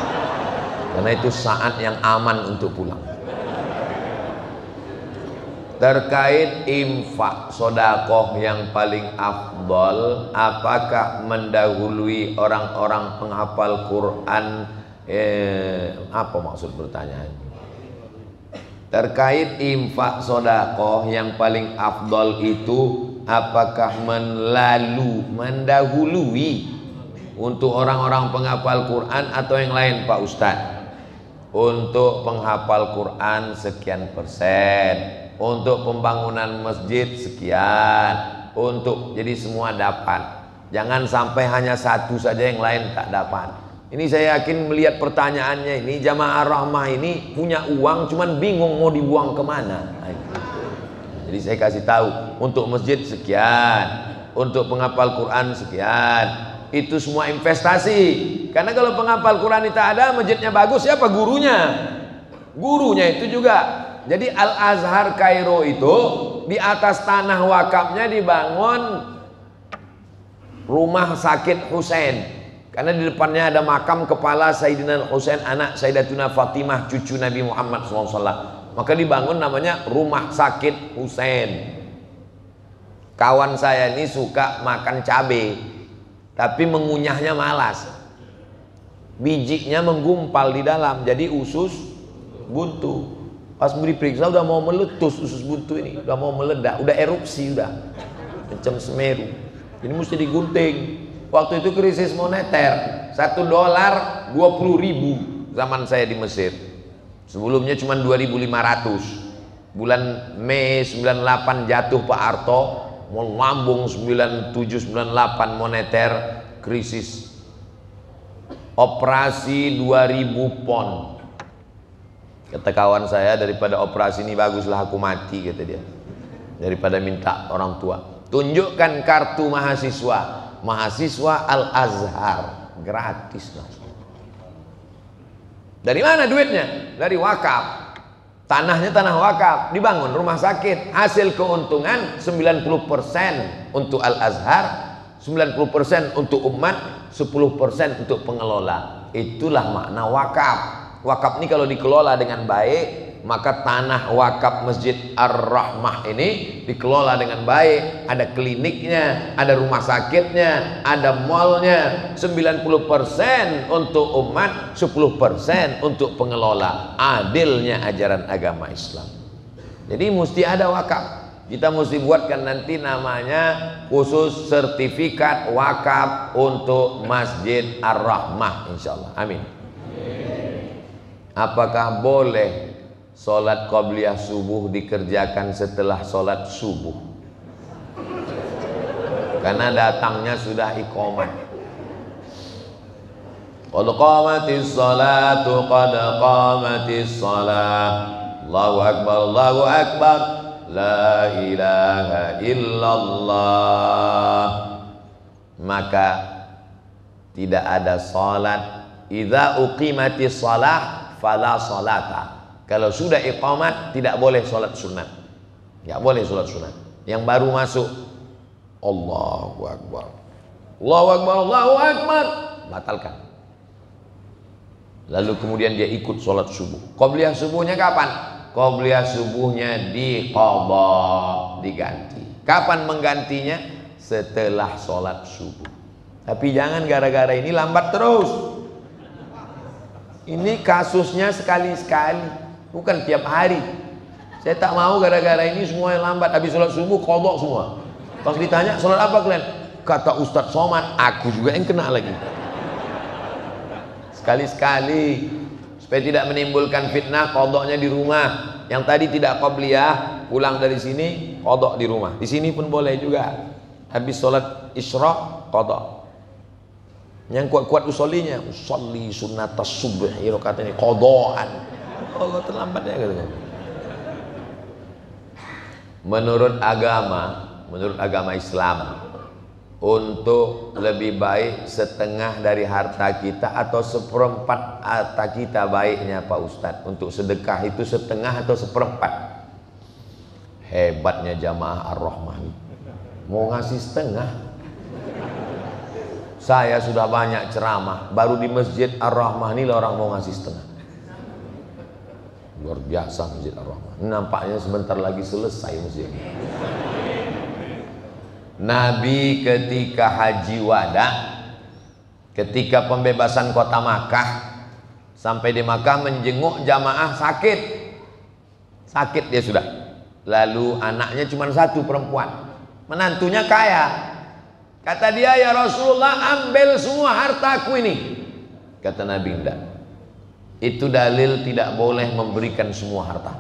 Karena itu saat yang aman untuk pulang. terkait infak sodakoh yang paling afdol, apakah mendahului orang-orang penghafal Quran? Eh, apa maksud pertanyaan? Terkait infak sodakoh yang paling afdol itu, apakah melalu mendahului untuk orang-orang penghafal Quran atau yang lain, Pak Ustadz? Untuk penghafal Quran sekian persen, untuk pembangunan masjid sekian, untuk jadi semua dapat. Jangan sampai hanya satu saja yang lain tak dapat. Ini saya yakin melihat pertanyaannya ini, jamaah rahmah ini punya uang cuman bingung mau dibuang kemana. Jadi saya kasih tahu, untuk masjid sekian, untuk penghafal Quran sekian, itu semua investasi. Karena kalau penghafal Quran itu ada, masjidnya bagus, siapa gurunya? Gurunya itu juga. Jadi Al-Azhar Kairo itu di atas tanah wakafnya dibangun rumah sakit Husain. Karena di depannya ada makam kepala Sayyidina Husain, anak Sayyidatuna Fatimah, cucu Nabi Muhammad shallallahu alaihi wasallam. Maka dibangun namanya rumah sakit Husain. Kawan saya ini suka makan cabai, tapi mengunyahnya malas. Bijinya menggumpal di dalam, jadi usus buntu. Pas diperiksa udah mau meletus usus buntu ini, udah mau meledak, udah erupsi, udah macam Semeru. Ini mesti digunting. Waktu itu krisis moneter, satu dolar dua puluh ribu zaman saya di Mesir. Sebelumnya cuma dua ribu lima ratus. Bulan Mei sembilan puluh delapan jatuh Pak Harto, mau lambung sembilan puluh tujuh sembilan puluh delapan moneter, krisis. Operasi dua ribu pon. Kata kawan saya, daripada operasi ini baguslah aku mati, kata dia, daripada minta orang tua. Tunjukkan kartu mahasiswa. Mahasiswa Al-Azhar, gratis lah. Dari mana duitnya? Dari wakaf. Tanahnya tanah wakaf, dibangun rumah sakit. Hasil keuntungan sembilan puluh persen untuk Al-Azhar, sembilan puluh persen untuk umat, sepuluh persen untuk pengelola. Itulah makna wakaf. Wakaf ini kalau dikelola dengan baik, maka tanah wakaf Masjid Ar-Rahmah ini dikelola dengan baik. Ada kliniknya, ada rumah sakitnya, ada malnya. Sembilan puluh persen untuk umat, sepuluh persen untuk pengelola. Adilnya ajaran agama Islam. Jadi mesti ada wakaf. Kita mesti buatkan nanti namanya khusus sertifikat wakaf untuk Masjid Ar-Rahmah, insyaallah. Amin. Apakah boleh sholat qobliyah subuh dikerjakan setelah sholat subuh? Karena datangnya sudah iqamat. Qad qamatis sholatu, qad qamatis sholat. Allahu akbar, Allahu akbar. La ilaha illallah. Maka tidak ada sholat. Idza uqimatis sholah fala sholata. Kalau sudah iqamat tidak boleh sholat sunat. Tidak boleh sholat sunat. Yang baru masuk, Allahu akbar, Allahu akbar, Allahu akbar, batalkan. Lalu kemudian dia ikut sholat subuh. Qobliyah subuhnya kapan? Qobliyah subuhnya diqadha, diganti. Kapan menggantinya? Setelah sholat subuh. Tapi jangan gara-gara ini lambat terus. Ini kasusnya sekali-sekali, bukan tiap hari. Saya tak mau gara-gara ini semua yang lambat. Habis sholat subuh qadha semua. Pas ditanya sholat apa kalian? Kata Ustadz Somad, aku juga yang kena lagi. Sekali-sekali, supaya tidak menimbulkan fitnah, qadhanya di rumah. Yang tadi tidak qobliyah, pulang dari sini qadha di rumah. Di sini pun boleh juga. Habis sholat isyraq qadha. Yang kuat-kuat usolinya, usolli sunnatas subhi, katanya qadhaan. Oh, terlambat ya katanya. Menurut agama, menurut agama Islam, untuk lebih baik setengah dari harta kita atau seperempat harta kita baiknya Pak Ustadz. Untuk sedekah itu setengah atau seperempat. Hebatnya jamaah Ar-Rahmah, mau ngasih setengah. Saya sudah banyak ceramah, baru di Masjid Ar-Rahmah ini orang mau ngasih setengah. Luar biasa Masjid Ar-Rahmah. Nampaknya sebentar lagi selesai masjid. Nabi ketika haji wada, ketika pembebasan kota Makkah, sampai di Makkah menjenguk jamaah sakit. Sakit dia sudah. Lalu anaknya cuma satu perempuan. Menantunya kaya. Kata dia, ya Rasulullah, ambil semua hartaku ini. Kata Nabi, enggak. Itu dalil tidak boleh memberikan semua harta.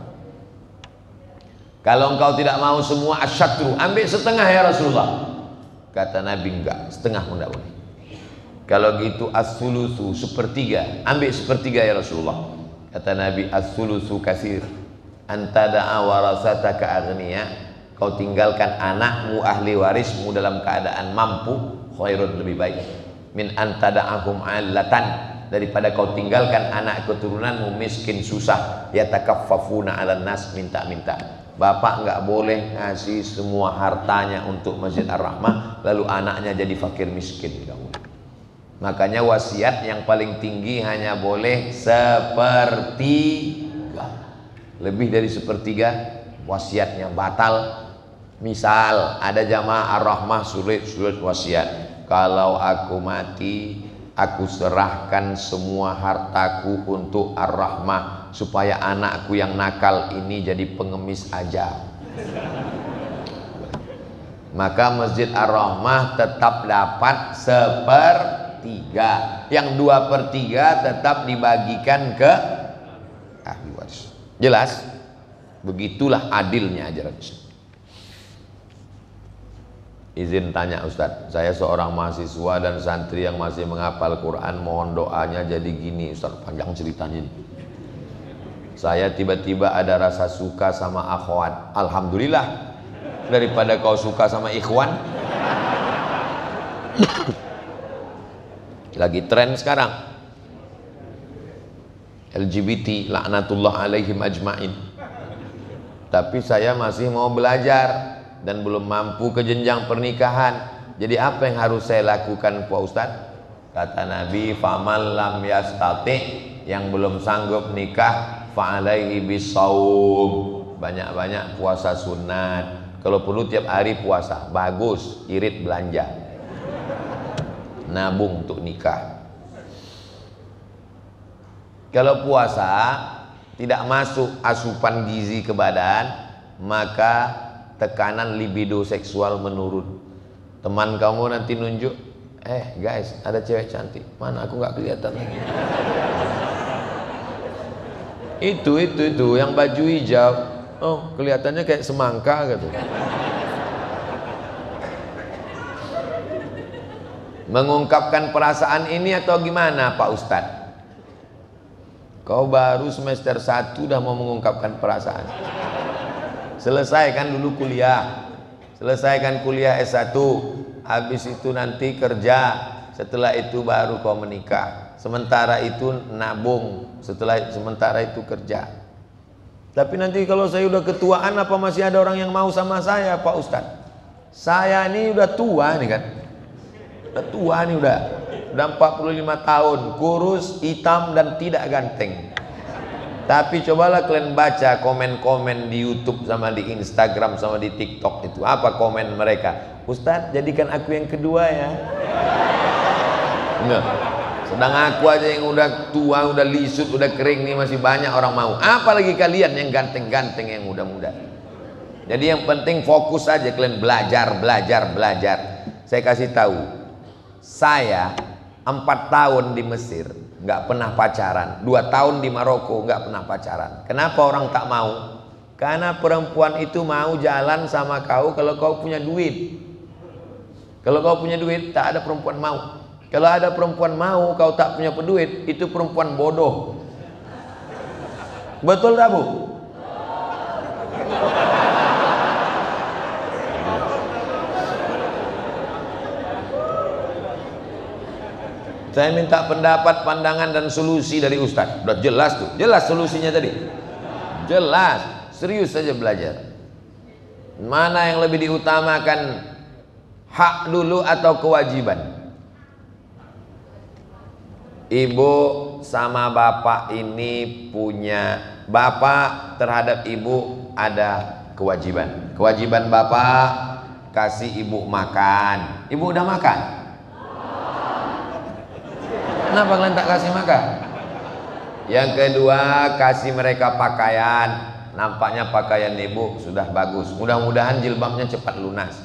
Kalau engkau tidak mau semua, asyatru, ambil setengah ya Rasulullah. Kata Nabi, enggak, setengah pun tidak boleh. Kalau gitu as-sulusu, sepertiga, ambil sepertiga ya Rasulullah. Kata Nabi, as-sulusu kasir, anta da'a warasataka aghniya, kau tinggalkan anakmu ahli warismu dalam keadaan mampu, khairun, lebih baik, min anta da'ahum allatan, daripada kau tinggalkan anak keturunanmu miskin susah, yatakaffafuna 'alan nas, minta-minta. Bapak enggak boleh ngasih semua hartanya untuk Masjid Ar-Rahmah lalu anaknya jadi fakir miskin. Makanya wasiat yang paling tinggi hanya boleh sepertiga. Lebih dari sepertiga wasiatnya batal. Misal ada jamaah Ar-Rahmah sulit-sulit wasiat, kalau aku mati aku serahkan semua hartaku untuk Ar-Rahmah supaya anakku yang nakal ini jadi pengemis aja. Maka Masjid Ar-Rahmah tetap dapat sepertiga, yang dua per tiga tetap dibagikan ke ahli waris. Jelas? Begitulah adilnya ajaran Islam. Izin tanya Ustadz, saya seorang mahasiswa dan santri yang masih menghafal Quran, mohon doanya. Jadi gini Ustadz, panjang ceritanya ini. Saya tiba-tiba ada rasa suka sama akhwat. Alhamdulillah, daripada kau suka sama ikhwan. Lagi tren sekarang L G B T, laknatullah alaihim ajmain. Tapi saya masih mau belajar dan belum mampu ke jenjang pernikahan. Jadi apa yang harus saya lakukan Pak Ustadz? Kata Nabi, faman lam yastati, yang belum sanggup nikah, fa'alaihi bisawm, banyak-banyak puasa sunat. Kalau perlu tiap hari puasa, bagus, irit belanja, nabung untuk nikah. Kalau puasa tidak masuk asupan gizi ke badan, maka tekanan libido seksual menurun. Teman kamu nanti nunjuk, eh guys ada cewek cantik, mana aku nggak kelihatan lagi. itu itu itu yang baju hijau, oh kelihatannya kayak semangka gitu. Mengungkapkan perasaan ini atau gimana Pak Ustadz? Kau baru semester satu udah mau mengungkapkan perasaan. Selesaikan dulu kuliah, selesaikan kuliah S satu, habis itu nanti kerja, setelah itu baru kau menikah. Sementara itu nabung, setelah sementara itu kerja. Tapi nanti kalau saya udah ketuaan, apa masih ada orang yang mau sama saya Pak Ustadz? Saya ini udah tua nih kan, udah tua nih udah, udah empat puluh lima tahun, kurus, hitam dan tidak ganteng. Tapi cobalah kalian baca komen-komen di YouTube sama di Instagram sama di TikTok itu. Apa komen mereka? Ustadz, jadikan aku yang kedua ya. Enggak. Sedang aku aja yang udah tua, udah lisut, udah kering nih masih banyak orang mau. Apalagi kalian yang ganteng-ganteng, yang muda-muda. Jadi yang penting fokus aja kalian belajar, belajar, belajar. Saya kasih tahu, saya empat tahun di Mesir nggak pernah pacaran, dua tahun di Maroko nggak pernah pacaran. Kenapa orang tak mau? Karena perempuan itu mau jalan sama kau kalau kau punya duit. Kalau kau punya duit, tak ada perempuan mau. Kalau ada perempuan mau, kau tak punya duit, itu perempuan bodoh. Betul tak Bu? Saya minta pendapat, pandangan dan solusi dari Ustadz. Udah jelas tuh, jelas solusinya tadi. Jelas, serius saja belajar. Mana yang lebih diutamakan, hak dulu atau kewajiban? Ibu sama bapak ini punya bapak terhadap ibu ada kewajiban. Kewajiban bapak kasih ibu makan. Ibu udah makan? Kenapa kalian tak kasih makan? Yang kedua, kasih mereka pakaian. Nampaknya pakaian ibu sudah bagus. Mudah-mudahan jilbabnya cepat lunas.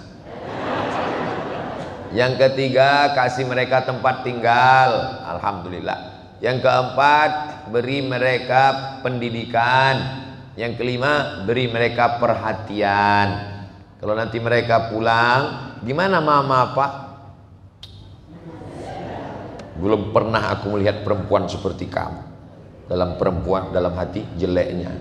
Yang ketiga, kasih mereka tempat tinggal. Alhamdulillah. Yang keempat, beri mereka pendidikan. Yang kelima, beri mereka perhatian. Kalau nanti mereka pulang, gimana mama pak? Belum pernah aku melihat perempuan seperti kamu. Dalam perempuan, dalam hati jeleknya.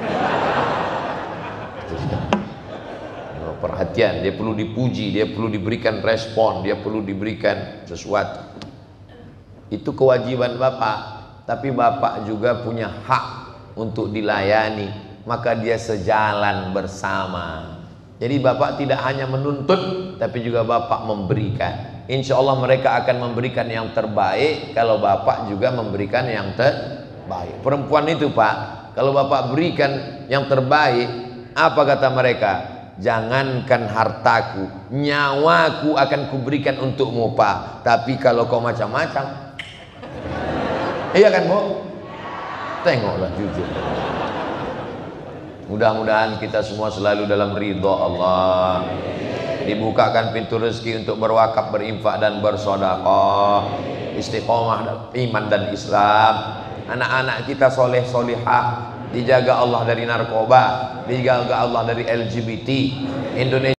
Perhatian, dia perlu dipuji, dia perlu diberikan respon, dia perlu diberikan sesuatu. Itu kewajiban bapak. Tapi bapak juga punya hak untuk dilayani, maka dia sejalan bersama. Jadi bapak tidak hanya menuntut, tapi juga bapak memberikan. Insya Allah mereka akan memberikan yang terbaik kalau bapak juga memberikan yang terbaik. Perempuan itu pak, kalau bapak berikan yang terbaik, apa kata mereka? Jangankan hartaku, nyawaku akan kuberikan untukmu pak. Tapi kalau kau macam-macam, iya kan bu? Tengoklah jujur. Mudah-mudahan kita semua selalu dalam ridho Allah. Dibukakan pintu rezeki untuk berwakaf, berinfak dan bersedekah. Istiqomah iman dan Islam. Anak-anak kita soleh solihah, dijaga Allah dari narkoba, dijaga Allah dari L G B T. Indonesia